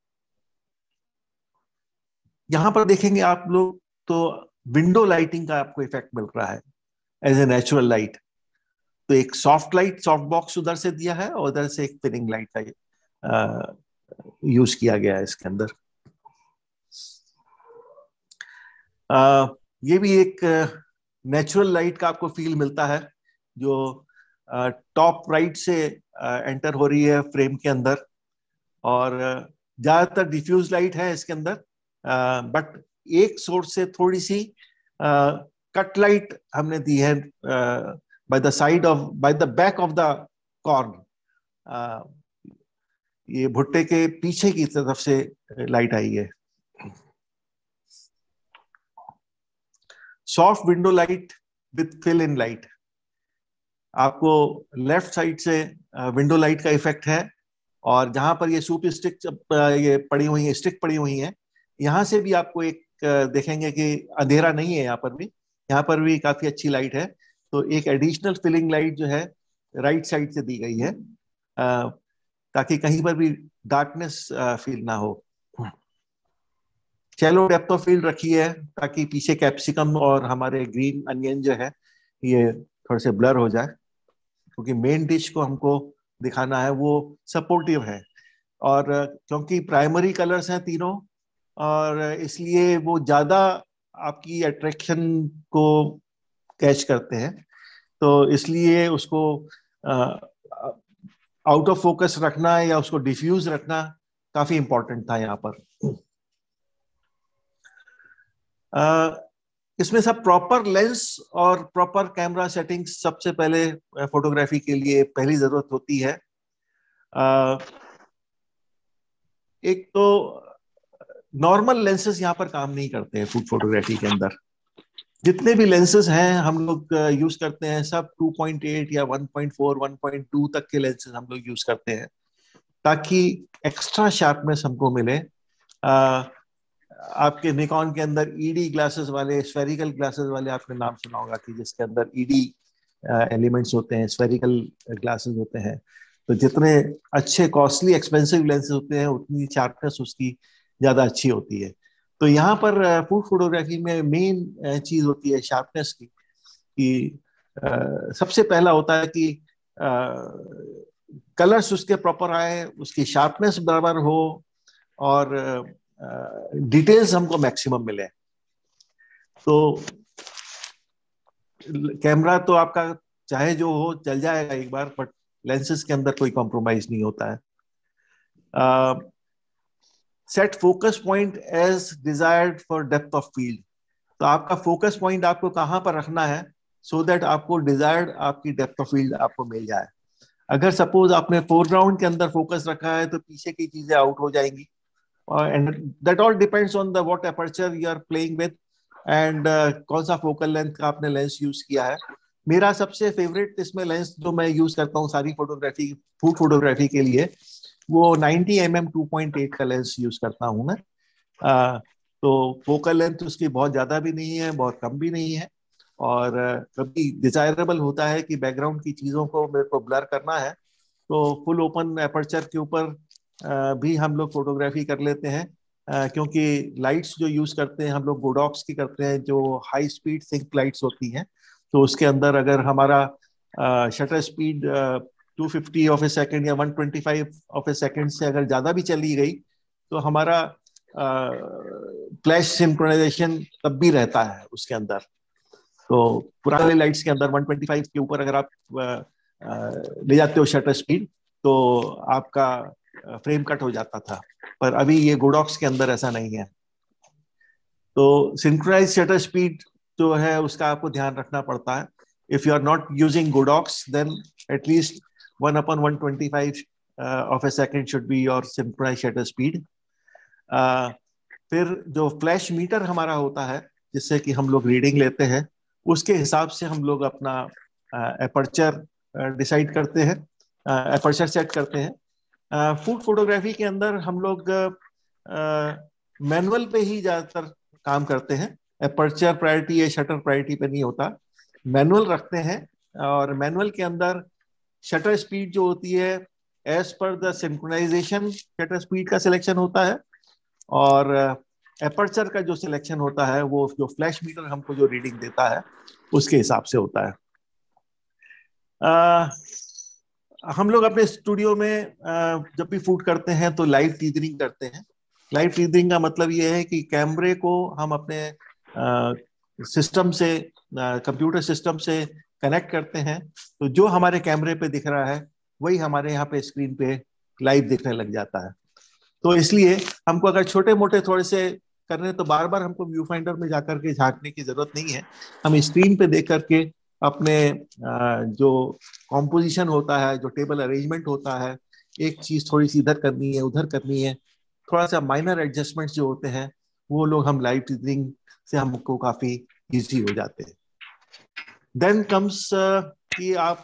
यहां पर देखेंगे आप लोग तो विंडो लाइटिंग का आपको इफेक्ट मिल रहा है एज ए नेचुरल लाइट। तो एक सॉफ्ट लाइट, सॉफ्ट बॉक्स उधर से दिया है और उधर से एक फिलिंग लाइट का यूज किया गया है इसके अंदर। ये भी एक नेचुरल लाइट का आपको फील मिलता है जो टॉप राइट से एंटर हो रही है फ्रेम के अंदर, और ज्यादातर डिफ्यूज लाइट है इसके अंदर, बट एक सोर्स से थोड़ी सी कट लाइट हमने दी है by the back of the corn. ये भुट्टे के पीछे की तरफ से लाइट आई है। Soft window light with fill in light, आपको लेफ्ट साइड से विंडो लाइट का इफेक्ट है, और जहां पर ये सूप स्टिक ये पड़ी हुई है, स्टिक पड़ी हुई है, यहाँ से भी आपको एक देखेंगे कि अंधेरा नहीं है, यहाँ पर भी काफी अच्छी लाइट है। तो एक एडिशनल फिलिंग लाइट जो है राइट साइड से दी गई है ताकि कहीं पर भी डार्कनेस फील ना हो। चैलो डेप्थ ऑफ फील्ड रखी है ताकि पीछे कैप्सिकम और हमारे ग्रीन अनियन जो है ये थोड़े से ब्लर हो जाए, क्योंकि मेन डिश को हमको दिखाना है वो सपोर्टिव है। और क्योंकि प्राइमरी कलर्स हैं तीनों, और इसलिए वो ज्यादा आपकी अट्रैक्शन को कैच करते हैं, तो इसलिए उसको आउट ऑफ फोकस रखना या उसको डिफ्यूज रखना काफी इंपॉर्टेंट था यहाँ पर। इसमें सब प्रॉपर लेंस और प्रॉपर कैमरा सेटिंग्स सबसे पहले फोटोग्राफी के लिए पहली जरूरत होती है। एक तो नॉर्मल लेंसेज यहाँ पर काम नहीं करते हैं फूड फोटोग्राफी के अंदर। जितने भी लेंसेज हैं हम लोग यूज करते हैं सब 2.8 या 1.4, 1.2 तक के लेंसेज हम लोग यूज करते हैं ताकि एक्स्ट्रा शार्पनेस हमको मिले। आपके निकॉन के अंदर ईडी ग्लासेस वाले, स्फेरिकल ग्लासेस वाले आपने नाम सुना होगा कि जिसके अंदर ईडी एलिमेंट्स होते हैं, स्फेरिकल ग्लासेस होते हैं। तो जितने अच्छे कॉस्टली एक्सपेंसिव लेंसेज होते हैं उतनी शार्पनेस उसकी ज्यादा अच्छी होती है। तो यहाँ पर फूड फोटोग्राफी में मेन चीज होती है शार्पनेस की, कि सबसे पहला होता है कि कलर्स उसके प्रॉपर आए, उसकी शार्पनेस बराबर हो, और डिटेल्स हमको मैक्सिमम मिले। तो कैमरा तो आपका चाहे जो हो चल जाएगा एक बार, बट लेंसेज के अंदर कोई कॉम्प्रोमाइज नहीं होता है। Set focus point as desired for depth of field, तो आपका फोकस पॉइंट आपको कहाँ पर रखना है सो दैट आपको डिजायर्ड आपकी डेप्थ ऑफ फील्ड आपको मिल जाए। अगर सपोज आपने फोरग्राउंड के अंदर फोकस रखा है तो पीछे की चीजें आउट हो जाएंगी, and that all depends on the what aperture you are playing with and कौन सा फोकल लेंथ का आपने लेंस यूज किया है। मेरा सबसे फेवरेट इसमें लेंस जो मैं यूज करता हूँ सारी फोटोग्राफी, फूड फोटोग्राफी के लिए, वो 90 mm 2.8 का लेंस यूज करता हूँ मैं। तो फोकल लेंथ उसकी बहुत ज्यादा भी नहीं है, बहुत कम भी नहीं है, और कभी डिजायरेबल होता है कि बैकग्राउंड की चीजों को मेरे को ब्लर करना है तो फुल ओपन एपर्चर के ऊपर भी हम लोग फोटोग्राफी कर लेते हैं, क्योंकि लाइट्स जो यूज करते हैं हम लोग गोडॉक्स की करते हैं, जो हाई स्पीड सिंक लाइट्स होती हैं। तो उसके अंदर अगर हमारा shutter speed 250 of a second या 125 ऑफ ए सेकेंड से अगर ज्यादा भी चली गई तो हमारा फ्लैश सिंक्रोनाइजेशन तब भी रहता है उसके अंदर। तो पुराने लाइट्स के अंदर 125 के ऊपर अगर आप ले जाते हो शटर स्पीड तो आपका फ्रेम कट हो जाता था, पर अभी ये गोडॉक्स के अंदर ऐसा नहीं है। तो सिंक्रोनाइज शटर स्पीड जो है उसका आपको ध्यान रखना पड़ता है। If you are not using Godox then at least 1/125 of a second should be your synchronized shutter speed. फिर जो फ्लैश मीटर हमारा होता है जिससे कि हम लोग रीडिंग लेते हैं, उसके हिसाब से हम लोग अपना एपर्चर डिसाइड करते हैं, एपर्चर सेट करते हैं। फूड फोटोग्राफी के अंदर हम लोग मैनुअल पे ही ज्यादातर काम करते हैं, एपर्चर प्रायोरिटी या शटर प्रायोरिटी पे नहीं होता, मैनुअल रखते हैं और मैनुअल के अंदर शटर स्पीड जो होती है as per the synchronization shutter speed का सिलेक्शन होता है, और एपर्चर का जो सिलेक्शन होता है वो जो फ्लैश मीटर हमको जो रीडिंग देता है उसके हिसाब से होता है। हम लोग अपने स्टूडियो में जब भी शूट करते हैं तो लाइव टीजरिंग करते हैं। लाइव टीजरिंग का मतलब ये है कि कैमरे को हम अपने सिस्टम से, कंप्यूटर सिस्टम से कनेक्ट करते हैं, तो जो हमारे कैमरे पे दिख रहा है वही हमारे यहाँ पे स्क्रीन पे लाइव दिखने लग जाता है। तो इसलिए हमको अगर छोटे मोटे थोड़े से करने तो बार बार हमको व्यू फाइंडर में जाकर के झांकने की जरूरत नहीं है। हम स्क्रीन पे देख करके अपने जो कॉम्पोजिशन होता है, जो टेबल अरेंजमेंट होता है, एक चीज थोड़ी सी इधर करनी है उधर करनी है, थोड़ा सा माइनर एडजस्टमेंट्स जो होते हैं वो लोग हम लाइव टीजरिंग से हमको काफी इजी हो जाते हैं। देन कम्स कि आप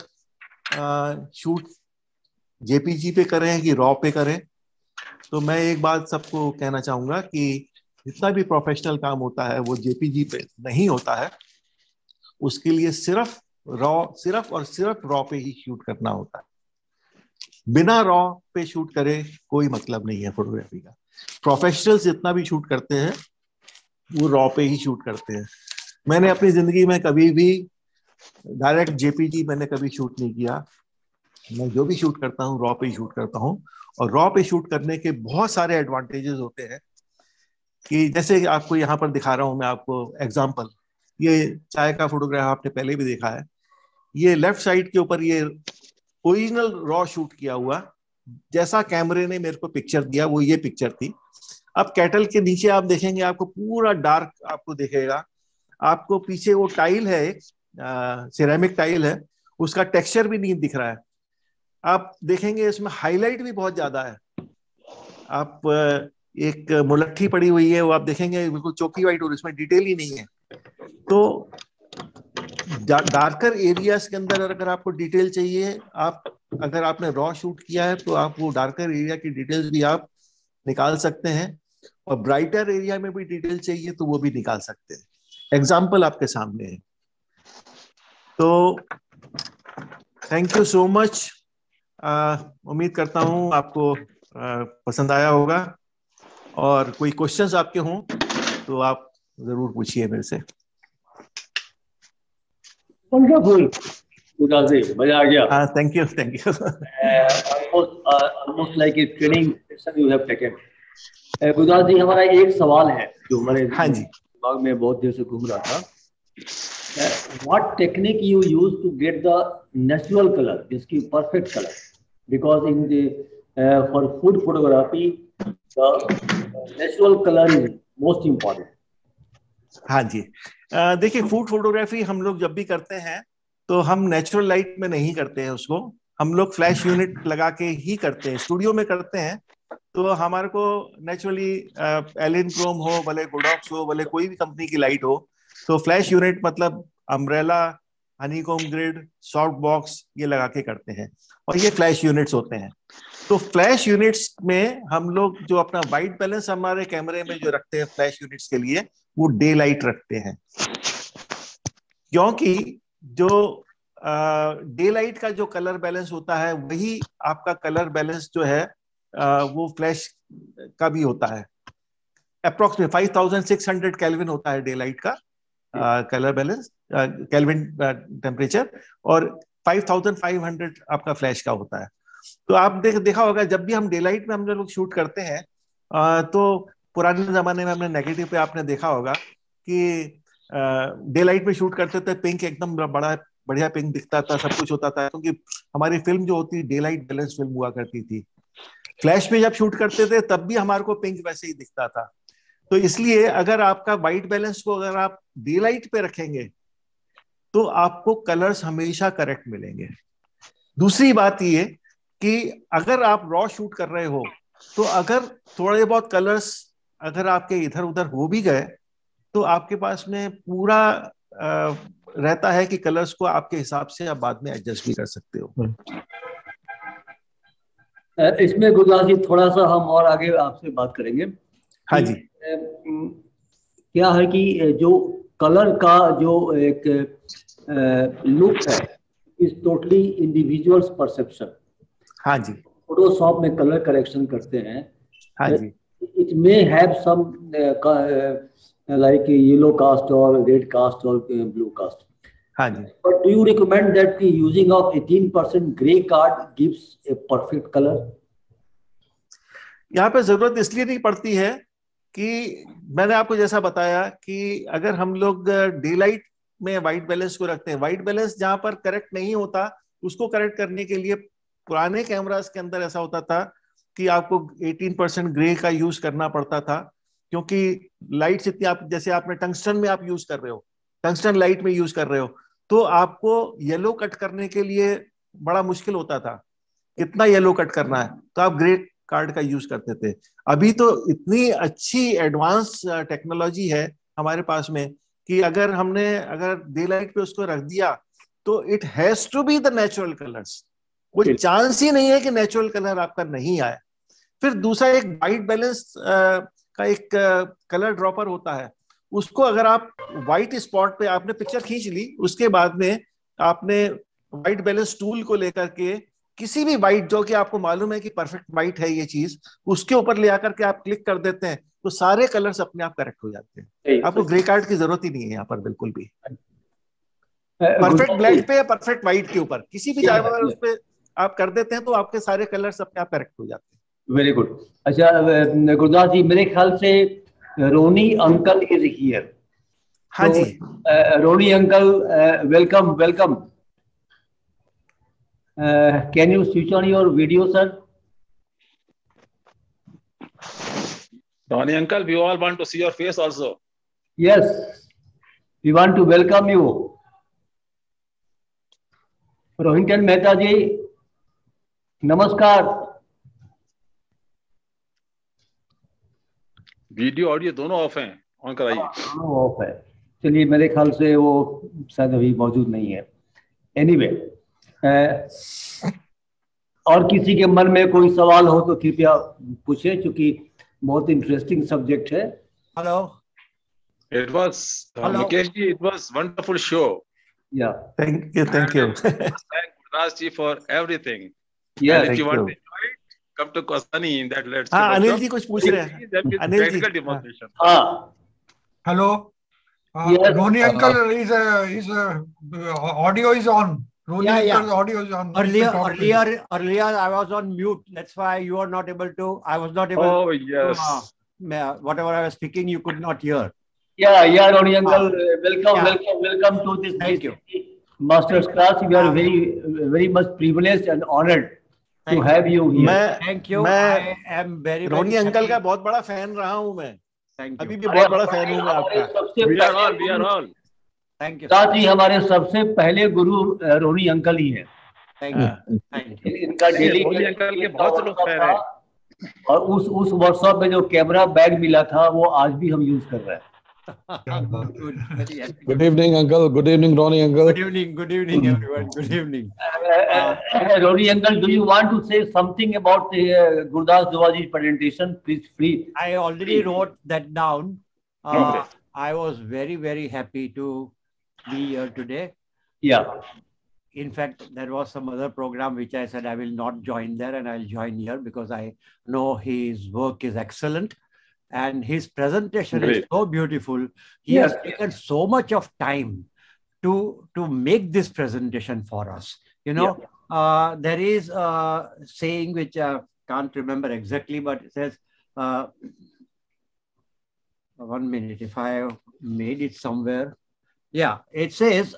शूट जेपीजी पे करें कि रॉ पे करें। तो मैं एक बात सबको कहना चाहूंगा कि जितना भी प्रोफेशनल काम होता है वो जेपीजी पे नहीं होता है। उसके लिए सिर्फ और सिर्फ रॉ पे ही शूट करना होता है। बिना रॉ पे शूट करे कोई मतलब नहीं है फोटोग्राफी का। प्रोफेशनल्स जितना भी शूट करते हैं वो रॉ पे ही शूट करते हैं। मैंने अपनी जिंदगी में कभी भी डायरेक्ट जेपीजी मैंने कभी शूट नहीं किया। मैं जो भी शूट करता हूँ रॉ पे ही शूट करता हूँ। और रॉ पे शूट करने के बहुत सारे एडवांटेजेस होते हैं कि जैसे आपको यहाँ पर दिखा रहा हूँ मैं आपको एग्जांपल। ये चाय का फोटोग्राफ आपने पहले भी देखा है। ये लेफ्ट साइड के ऊपर ये ओरिजिनल रॉ शूट किया हुआ, जैसा कैमरे ने मेरे को पिक्चर दिया वो ये पिक्चर थी। अब कैटल के नीचे आप देखेंगे आपको पूरा डार्क आपको दिखेगा। आपको पीछे वो टाइल है, एक सिरेमिक टाइल है, उसका टेक्सचर भी नहीं दिख रहा है। आप देखेंगे इसमें हाईलाइट भी बहुत ज्यादा है। आप एक मुलट्ठी पड़ी हुई है वो आप देखेंगे बिल्कुल चौकी वाइट और इसमें डिटेल ही नहीं है। तो डार्कर एरियाज के अंदर अगर आपको डिटेल चाहिए, आप अगर आपने रॉ शूट किया है तो आप वो डार्कर एरिया की डिटेल्स भी आप निकाल सकते हैं, और ब्राइटर एरिया में भी डिटेल चाहिए तो वो भी निकाल सकते हैं। एग्जाम्पल आपके सामने है। तो थैंक यू सो मच। उम्मीद करता हूं आपको पसंद आया होगा, और कोई क्वेश्चंस आपके हों तो आप जरूर पूछिए मेरे से। वंडरफुल गुरदास जी, मजा आ गया। Thank you almost like a training session you have taken. Gurdas ji, हमारा एक सवाल है जो हमारे दिमाग में बहुत देर से घूम रहा था। What technique you use to get the natural color, जिसकी perfect color? Because in the for food photography the natural color is most important. हाँ जी, देखिए फूड फोटोग्राफी हम लोग जब भी करते हैं तो हम नेचुरल लाइट में नहीं करते हैं उसको, हम लोग फ्लैश यूनिट लगा के ही करते हैं। स्टूडियो में करते हैं तो हमारे को नेचुरली एलिन क्रोम हो, भले गोडॉक्स हो, भले कोई भी कंपनी की लाइट हो, तो फ्लैश यूनिट मतलब umbrella, honeycomb grid, soft box ये लगा के करते हैं, और ये फ्लैश यूनिट्स होते हैं। तो फ्लैश यूनिट्स में हम लोग जो अपना वाइट बैलेंस हमारे कैमरे में जो रखते हैं फ्लैश यूनिट्स के लिए, वो डे लाइट रखते हैं, क्योंकि जो डे लाइट का जो कलर बैलेंस होता है वही आपका कलर बैलेंस जो है वो फ्लैश का भी होता है। अप्रोक्सीमेट 5600 केल्विन होता है डे लाइट का कलर बैलेंस, केल्विन टेम्परेचर, और 5500 आपका फ्लैश का होता है। तो आप देखा होगा जब भी हम डे लाइट में हम लोग शूट करते हैं तो पुराने जमाने में हमने नेगेटिव पे आपने देखा होगा कि डे लाइट में शूट करते थे, पिंक एकदम बड़ा बढ़िया पिंक दिखता था, सब कुछ होता था, क्योंकि हमारी फिल्म जो होती डे लाइट बैलेंस फिल्म हुआ करती थी। फ्लैश में जब शूट करते थे तब भी हमारे को पिंक वैसे ही दिखता था। तो इसलिए अगर आपका वाइट बैलेंस को अगर आप डे लाइट पे रखेंगे तो आपको कलर्स हमेशा करेक्ट मिलेंगे। दूसरी बात ये कि अगर आप रॉ शूट कर रहे हो तो अगर थोड़े बहुत कलर्स अगर आपके इधर उधर हो भी गए तो आपके पास में पूरा रहता है कि कलर्स को आपके हिसाब से आप बाद में एडजस्ट भी कर सकते हो। इसमें गुरदास जी थोड़ा सा हम और आगे आपसे बात करेंगे। हाँ जी। क्या है कि जो कलर का जो एक लुक है इज टोटली इंडिविजुअल्स परसेप्शन। हाँ जी, फोटोशॉप में कलर करेक्शन करते हैं, हाँ जी, it may have some like yellow cast or red cast or blue cast. हाँ जी। But do you recommend that the using of 18% gray card gives a perfect color? यहाँ पे जरूरत इसलिए नहीं पड़ती है कि मैंने आपको जैसा बताया कि अगर हम लोग डे लाइट में व्हाइट बैलेंस को रखते हैं, व्हाइट बैलेंस जहां पर करेक्ट नहीं होता उसको करेक्ट करने के लिए पुराने कैमरास के अंदर ऐसा होता था कि आपको 18% ग्रे का यूज करना पड़ता था, क्योंकि लाइट्स इतनी, आप जैसे आपने टंगस्टन में आप यूज कर रहे हो, टंगस्टन लाइट में यूज कर रहे हो, तो आपको येलो कट करने के लिए बड़ा मुश्किल होता था, कितना येलो कट करना है, तो आप ग्रे कार्ड का यूज करते थे। अभी तो इतनी अच्छी एडवांस टेक्नोलॉजी है हमारे पास में कि अगर डे लाइट पे उसको रख दिया तो it has to be the natural colours, कोई चांस ही नहीं है कि नेचुरल कलर आपका नहीं आए। फिर दूसरा एक व्हाइट बैलेंस का एक कलर ड्रॉपर होता है, उसको अगर आप व्हाइट स्पॉट पे आपने पिक्चर खींच ली, उसके बाद में आपने व्हाइट बैलेंस टूल को लेकर के किसी भी व्हाइट जो कि आपको मालूम है कि परफेक्ट व्हाइट है ये चीज, उसके ऊपर ले आकर के आप क्लिक कर देते हैं तो सारे कलर्स अपने आप करेक्ट हो जाते हैं। आपको ग्रे कार्ड की जरूरत ही नहीं है यहाँ पर बिल्कुल भी। परफेक्ट ब्लैक पे या परफेक्ट व्हाइट के ऊपर किसी भी जगह पर उस पे आप कर देते हैं तो आपके सारे कलर्स अपने आप करेक्ट हो जाते हैं। Very good. अच्छा गुरदास जी, मेरे ख्याल से रोनी अंकल इज हियर। हाँ जी, Ronnie uncle, welcome welcome. Can you switch on your video, sir? Ronnie uncle, we all want to see your face also. Yes, we want to welcome you. Rohinton Mehta ji, नमस्कार। Video audio दोनों off हैं, on कराइए। दोनों of है। चलिए, मेरे ख्याल से वो शायद अभी मौजूद नहीं है। एनीवे, और किसी के मन में कोई सवाल हो तो कृपया पूछे, क्योंकि बहुत इंटरेस्टिंग सब्जेक्ट है। Hello, It was Mukesh ji, it was wonderful show. Yeah, thank you. Thank Gurdas ji for everything. Yeah, and if you want to enjoy it, come to Kosani in that let's. हाँ, अनिल जी कुछ पूछ रहे हैं। Anil ji, demonstration. हाँ, hello, Yes. Roni uncle is audio is on. Roni Yeah. uncle's audio is on. Earlier I was on mute. That's why you are not able to. I was not able. Oh yes. Whatever I was speaking, you could not hear. Yeah, Roni uncle, welcome, Yeah. welcome to this Thank you. master's class. We are very much privileged and honored to have you here. Thank you. मैं I am very Ronnie happy. Uncle का बहुत बड़ा fan रहा हूँ मैं। Thank अभी you. भी बहुत बड़ा फैन हूँ मैं आपका। सबसे We are all. Thank you, साथ ही हमारे सबसे पहले गुरु रोनी अंकल ही है। Thank you, thank you. इनका डेली रोनी अंकल के बहुत से लोग फैन हैं। और उस वर्कशॉप में जो कैमरा बैग मिला था वो आज भी हम यूज कर रहे हैं। Good evening, uncle. Good evening, Ronnie uncle. Good evening everyone. Good evening. Ronnie uncle, do you want to say something about Gurdas Duaji's presentation? Please. I already wrote that down. Okay. I was very happy to be here today. Yeah. In fact, there was some other program which I said I will not join there and I'll join here because I know his work is excellent and his presentation is so beautiful. He has taken so much of time to make this presentation for us. You know, there is a saying which I can't remember exactly, but it says, 1 minute, if I made it somewhere. Yeah, it says,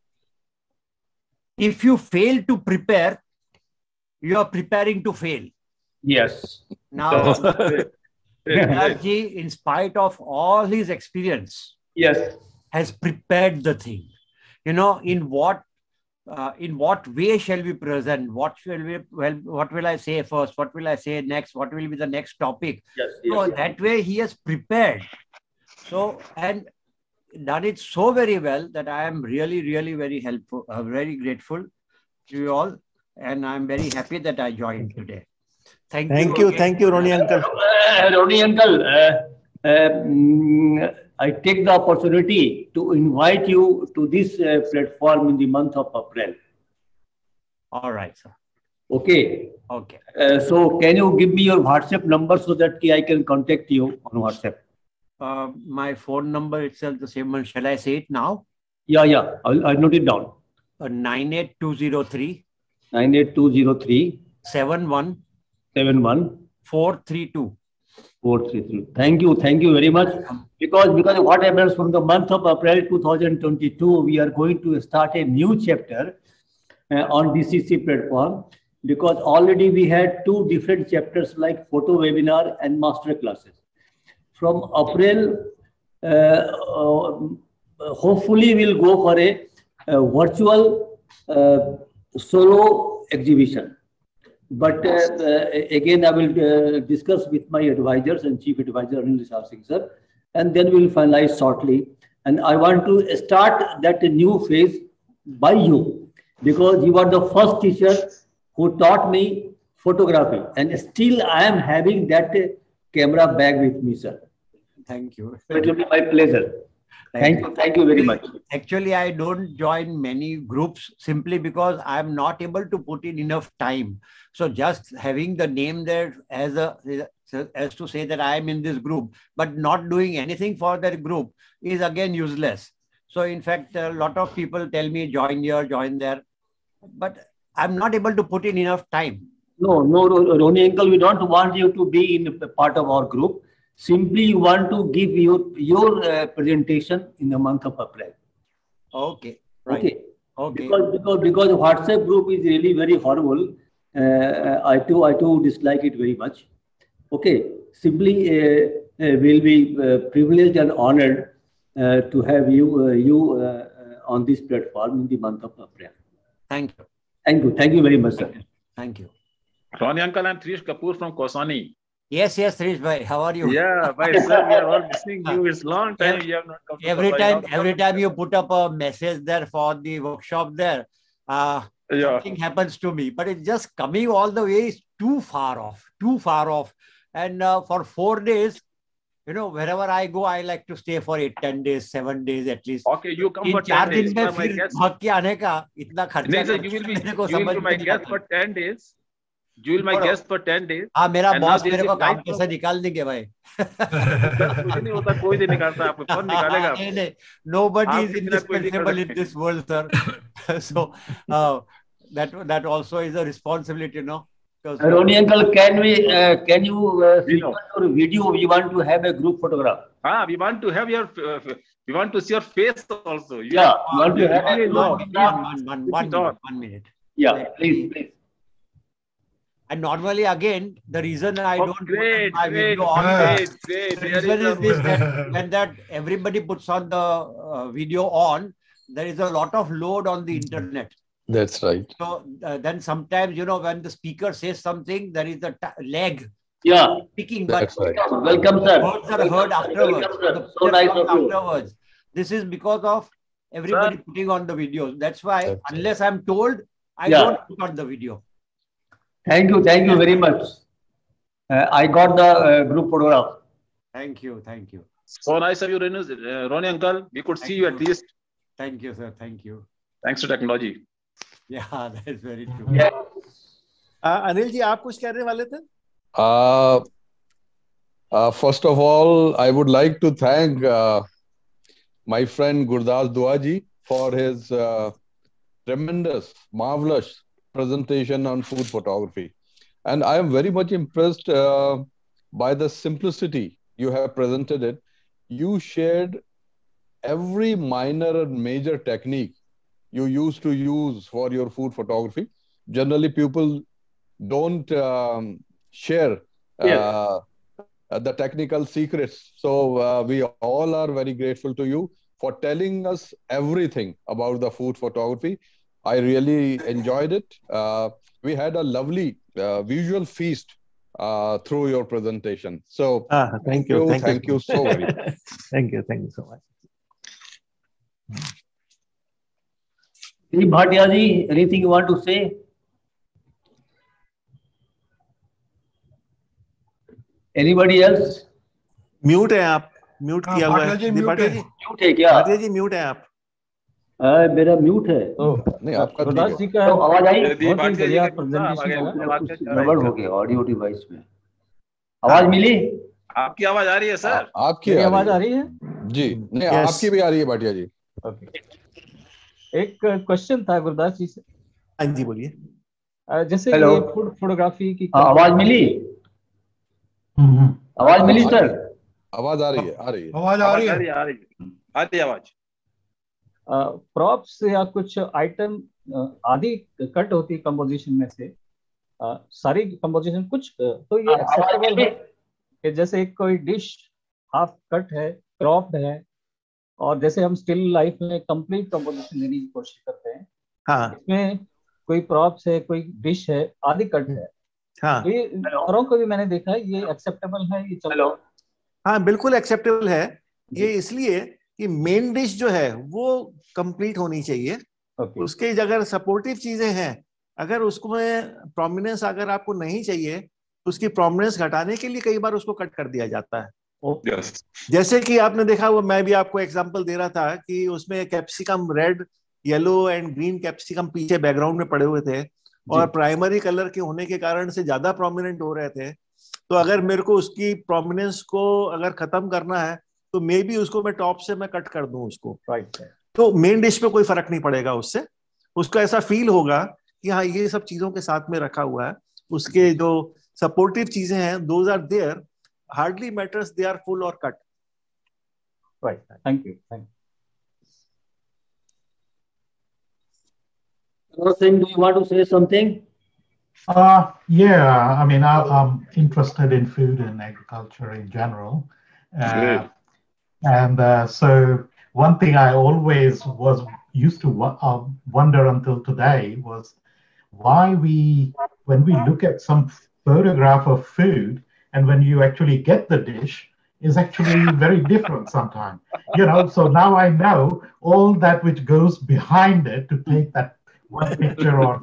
if you fail to prepare, you are preparing to fail. Yes. Now, Gurdas-ji, in spite of all his experience, Yes. has prepared the thing. You know, in what way shall we present? What will I say first? What will I say next? What will be the next topic? Yes. So that way he has prepared. So, and done it so very well that I am really very helpful, very grateful to you all. And I'm very happy that I joined today. Thank you, Ronnie uncle. Ronnie uncle, I take the opportunity to invite you to this platform in the month of April. All right, sir. Okay. Okay. So can you give me your WhatsApp number so that I can contact you on WhatsApp? My phone number itself the same one. Shall I say it now? Yeah. I'll note it down. 98203 98203 71 71 432. 433. Thank you very much. Because what happens from the month of April 2022, we are going to start a new chapter on DCC platform, because already we had 2 different chapters like photo webinar and master classes. From April, hopefully we'll go for a virtual solo exhibition. But again, I will discuss with my advisors and Chief Advisor Anil Rishabh Singh sir, and then we will finalize shortly. And I want to start that new phase by you, because you are the first teacher who taught me photography, and still I am having that camera bag with me, sir. Thank you. It will be my pleasure. Thank you very much. Actually, I don't join many groups simply because I'm not able to put in enough time. So just having the name there as to say that I am in this group, but not doing anything for that group is again useless. So in fact, a lot of people tell me join here, join there, but I'm not able to put in enough time. No, Roni uncle, we don't want you to be in a part of our group. Simply you want to give your presentation in the month of April. Okay. Right. Okay. Because WhatsApp group is really very horrible. I too dislike it very much. Okay. Simply will be privileged and honored to have you on this platform in the month of April. Thank you. Thank you very much, sir. Thank you. Roni uncle, I'm Trish Kapoor from Kosani. Yes, Trish bhai, how are you? Yeah, bhai, sir, we are all missing you. It's long time you have not come. Every time you put up a message there for the workshop there, something happens to me. But it's just coming all the way is too far off. And for 4 days, wherever I go, I like to stay for 8, 10 days, 7 days at least. Okay, you come for 10 days. You will be my guest for 10 days. You will my guest for 10 days. हाँ, मेरा boss मेरे को काम कैसे निकाल देंगे भाई? कुछ नहीं होता, कोई नहीं निकालता, आपको कौन निकालेगा? नहीं, nobody is indispensable in this world, sir. So that also is a responsibility, Roni uncle, can you see your video? We want to have a group photograph. We want to have we want to see your face also. We want to have one minute. Yeah, please. And normally, again, the reason I don't put my video on, the reason is this, that when everybody puts on the video on, there is a lot of load on the internet. That's right. So then sometimes, when the speaker says something, there is a lag. Yeah. Speaking, but right. Welcome, sir. Words are heard afterwards. So nice of you. Afterwards. This is because of everybody putting on the videos. That's why, unless I'm told, I don't put on the video. Thank you very much. I got the group photograph. Thank you. So nice of you, Roni uncle. We could see you at least. Thank you, sir. Thank you. Thanks to technology. Yeah, that is very true. Yeah. Anil ji, आप कुछ कहने वाले थे? First of all, I would like to thank my friend Gurdas Duaji for his tremendous, marvelous presentation on food photography. And I am very much impressed by the simplicity you have presented it. You shared every minor and major technique you used to use for your food photography. Generally, people don't share the technical secrets. So we all are very grateful to you for telling us everything about the food photography. I really enjoyed it. We had a lovely visual feast through your presentation. So thank you so very much. Thank you so much. Bhatia ji, anything you want to say? Anybody else? Mute है आप. Mute किया हुआ भाटिया जी है। Mute Bhatia है। जी, mute है क्या? भाटिया जी mute है आप। मेरा म्यूट है। नहीं, आपका ठीक गुरदास है। जी का तो आवाज आई? यदि बहुत ही भाटिया जी बढ़िया का म्यूट था, अब प्रेजेंटेशन आगे लगा। आवाज का गड़बड़ हो गया ऑडियो डिवाइस में। आवाज मिली? आपकी आवाज आ रही है सर? आपकी मेरी आवाज आ आ रही रही है? है जी। नहीं, Yes. आपकी भी आ रही है भाटिया जी। ओके। एक क्वेश्चन था गुरदास जी से। हाँ जी, बोलिए। जैसे Hello. ये फूड फोटोग्राफी की आवाज मिली? आवाज मिली सर? आवाज आ रही है, आ रही है। आवाज आ रही है। आ रही है आवाज। प्रॉप्स या कुछ आइटम आधी कट होती है कंपोजिशन में से, सारी कंपोजिशन कुछ तो ये एक्सेप्टेबल है कि जैसे एक कोई डिश हाफ कट है, क्रॉप्ड है, और जैसे हम स्टिल लाइफ में कंप्लीट कंपोजिशन देने की कोशिश करते हैं, हाँ इसमें कोई प्रॉप्स है, कोई डिश है आधी कट है, हाँ तो ये औरों को भी मैंने देखा है, ये एक्सेप्टेबल है, ये चल रहा है? हाँ, बिल्कुल एक्सेप्टेबल है। ये इसलिए कि मेन डिश जो है वो कंप्लीट होनी चाहिए। ओके। उसके अगर सपोर्टिव चीजें हैं, अगर उसको में प्रोमिनेंस अगर आपको नहीं चाहिए, तो उसकी प्रोमिनेंस घटाने के लिए कई बार उसको कट कर दिया जाता है। जैसे कि आपने देखा, वो मैं भी आपको एग्जांपल दे रहा था कि उसमें capsicum red, yellow and green capsicum पीछे बैकग्राउंड में पड़े हुए थे और प्राइमरी कलर के होने के कारण से ज्यादा प्रोमिनेंट हो रहे थे। तो अगर मेरे को उसकी प्रोमिनेंस को अगर खत्म करना है तो मे बी उसको मैं टॉप से मैं कट कर दूं उसको। राइट। तो मेन डिश पे कोई फर्क नहीं पड़ेगा उससे। उसका ऐसा फील होगा कि हाँ, ये सब चीजों के साथ में रखा हुआ है। उसके जो सपोर्टिव चीजें हैं, those are there, hardly matters they are full और cut. Right, thank you, thank Hello, Singh, do you want to say something? Yeah, I mean, I'm interested in food and agriculture in general. And so one thing I always used to wonder until today was why when we look at some photograph of food and when you actually get the dish is actually very different sometimes. So now I know all that which goes behind it to take that one picture or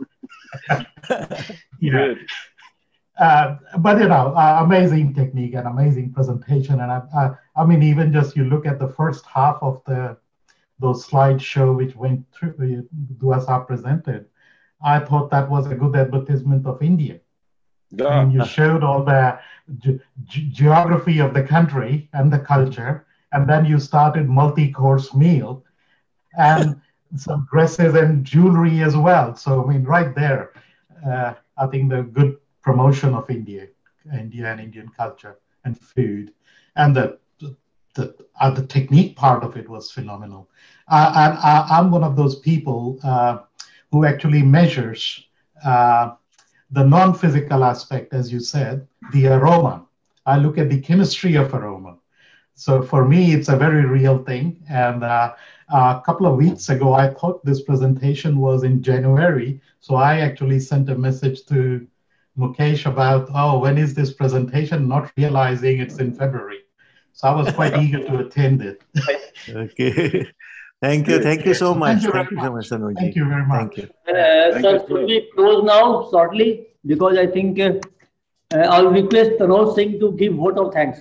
but amazing technique and amazing presentation. And I mean, even just you look at the first half of those slideshow which went through Duasa presented, I thought that was a good advertisement of India. I mean, you showed all the geography of the country and the culture, and then you started multi-course meal and some dresses and jewelry as well. So I mean, right there, I think the good promotion of India and Indian culture and food, and the technique part of it was phenomenal. And I'm one of those people who actually measures the non-physical aspect, as you said, the aroma. I look at the chemistry of aroma. So for me, it's a very real thing. And a couple of weeks ago, I thought this presentation was in January. So I actually sent a message to Mukesh about, when is this presentation? Not realizing it's in February. So I was quite eager to attend it. Okay. Thank you so much. Thank you so much, Sanoji. Thank you very much. Thank you. Sir, should we close now shortly? Because I think I'll request Tanoj Singh to give vote of thanks.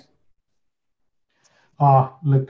Look,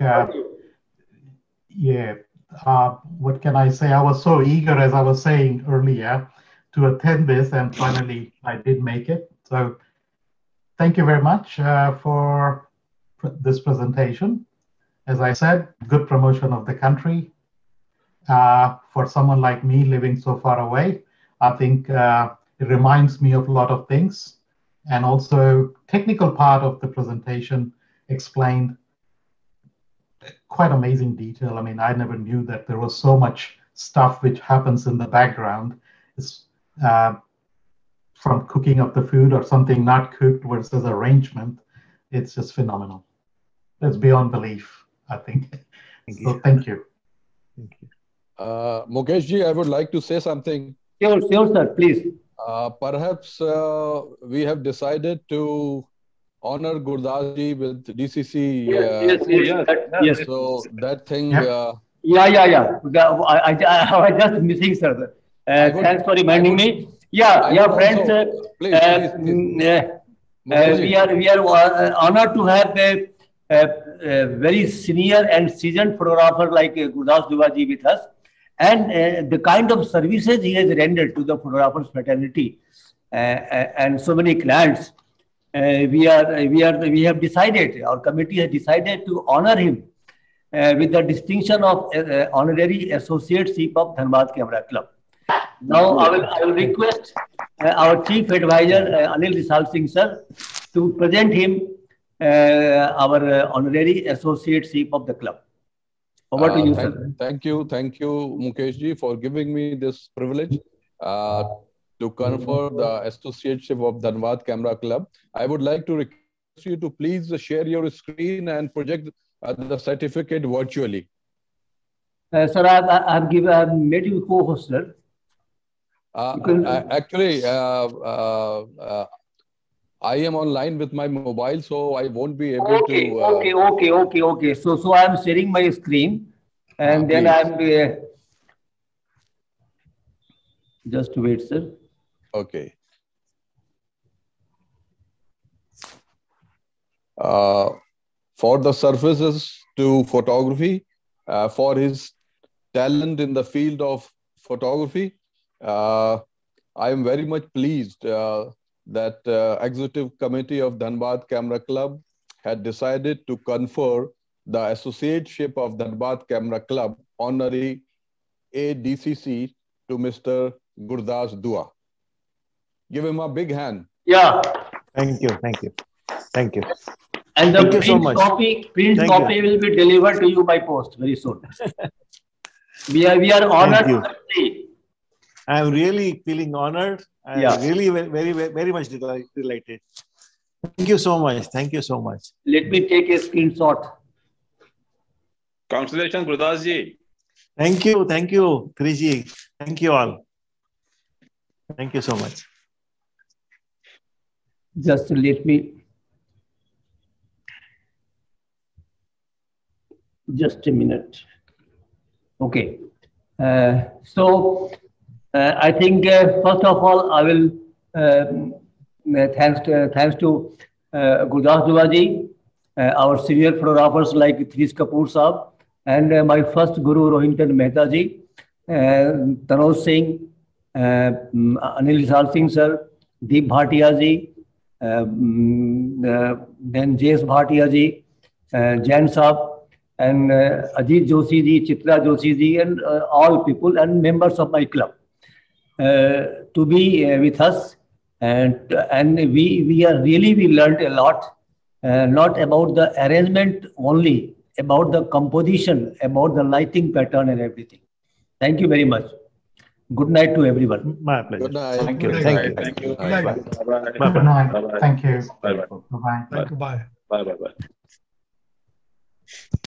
what can I say? I was so eager, as I was saying earlier, to attend this, and finally I did make it. So thank you very much for this presentation. As I said, good promotion of the country. For someone like me living so far away, I think it reminds me of a lot of things. And also technical part of the presentation explained quite amazing detail. I mean, I never knew that there was so much stuff which happens in the background. It's, from cooking of the food or something not cooked versus arrangement. It's just phenomenal. It's beyond belief, I think. So thank you. Thank you. Mukesh ji, I would like to say something. Sure, sir, please. Perhaps we have decided to honor Gurdas ji with DCC. Yes. So that thing. Yeah. I was just missing, sir. Thanks for reminding me. Friends. Please. We are honored to have very senior and seasoned photographer like Gurdas Dua ji with us, and the kind of services he has rendered to the photographers fraternity and so many clients. We have decided, our committee has decided to honor him with the distinction of honorary associateship of Dhanbad Camera Club. Now I will request our chief advisor Anil Risal Singh sir to present him our honorary associateship of the club. Over to you, sir. Thank you, Mukesh ji, for giving me this privilege to confer the associateship of Dhanbad Camera Club. I would like to request you to please share your screen and project the certificate virtually. Sir, I've made you co-host, sir. Actually, I am online with my mobile, so I won't be able to. Okay. So I'm sharing my screen, and then I'm just wait, sir. Okay. For the services to photography, for his talent in the field of photography, I am very much pleased that Executive Committee of Dhanbad Camera Club had decided to confer the associateship of Dhanbad Camera Club honorary ADCC to Mr. Gurdas Dua. Give him a big hand. Yeah. Thank you. And the Thank you so much. Print copy will be delivered to you by post very soon. We are honored. I am really feeling honored. I am really very much delighted. Thank you so much. Let me take a screenshot. Congratulations, Gurdas ji. Thank you, Triji. Thank you all. Thank you so much. Just let me. Just a minute. Okay. So I think first of all I will thanks to Gurdas Dua ji, our senior photographers like Threes Kapoor Saab, and my first guru Rohinton Mehta ji, Tanoj Singh, Anil Risal Singh sir, Deep Bhatia ji, then Jayesh Bhatia ji, Jain Saab, and Ajit Joshi ji, Chitra Joshi ji, and all people and members of my club to be with us, and we learned a lot, not about the arrangement only, about the composition, about the lighting pattern and everything. Thank you very much. Good night to everyone. My pleasure. Good night. Thank you. Thank you. Good night. Bye-bye. Good night. Thank you. Bye-bye. Bye-bye. Thank you. Bye. Bye-bye.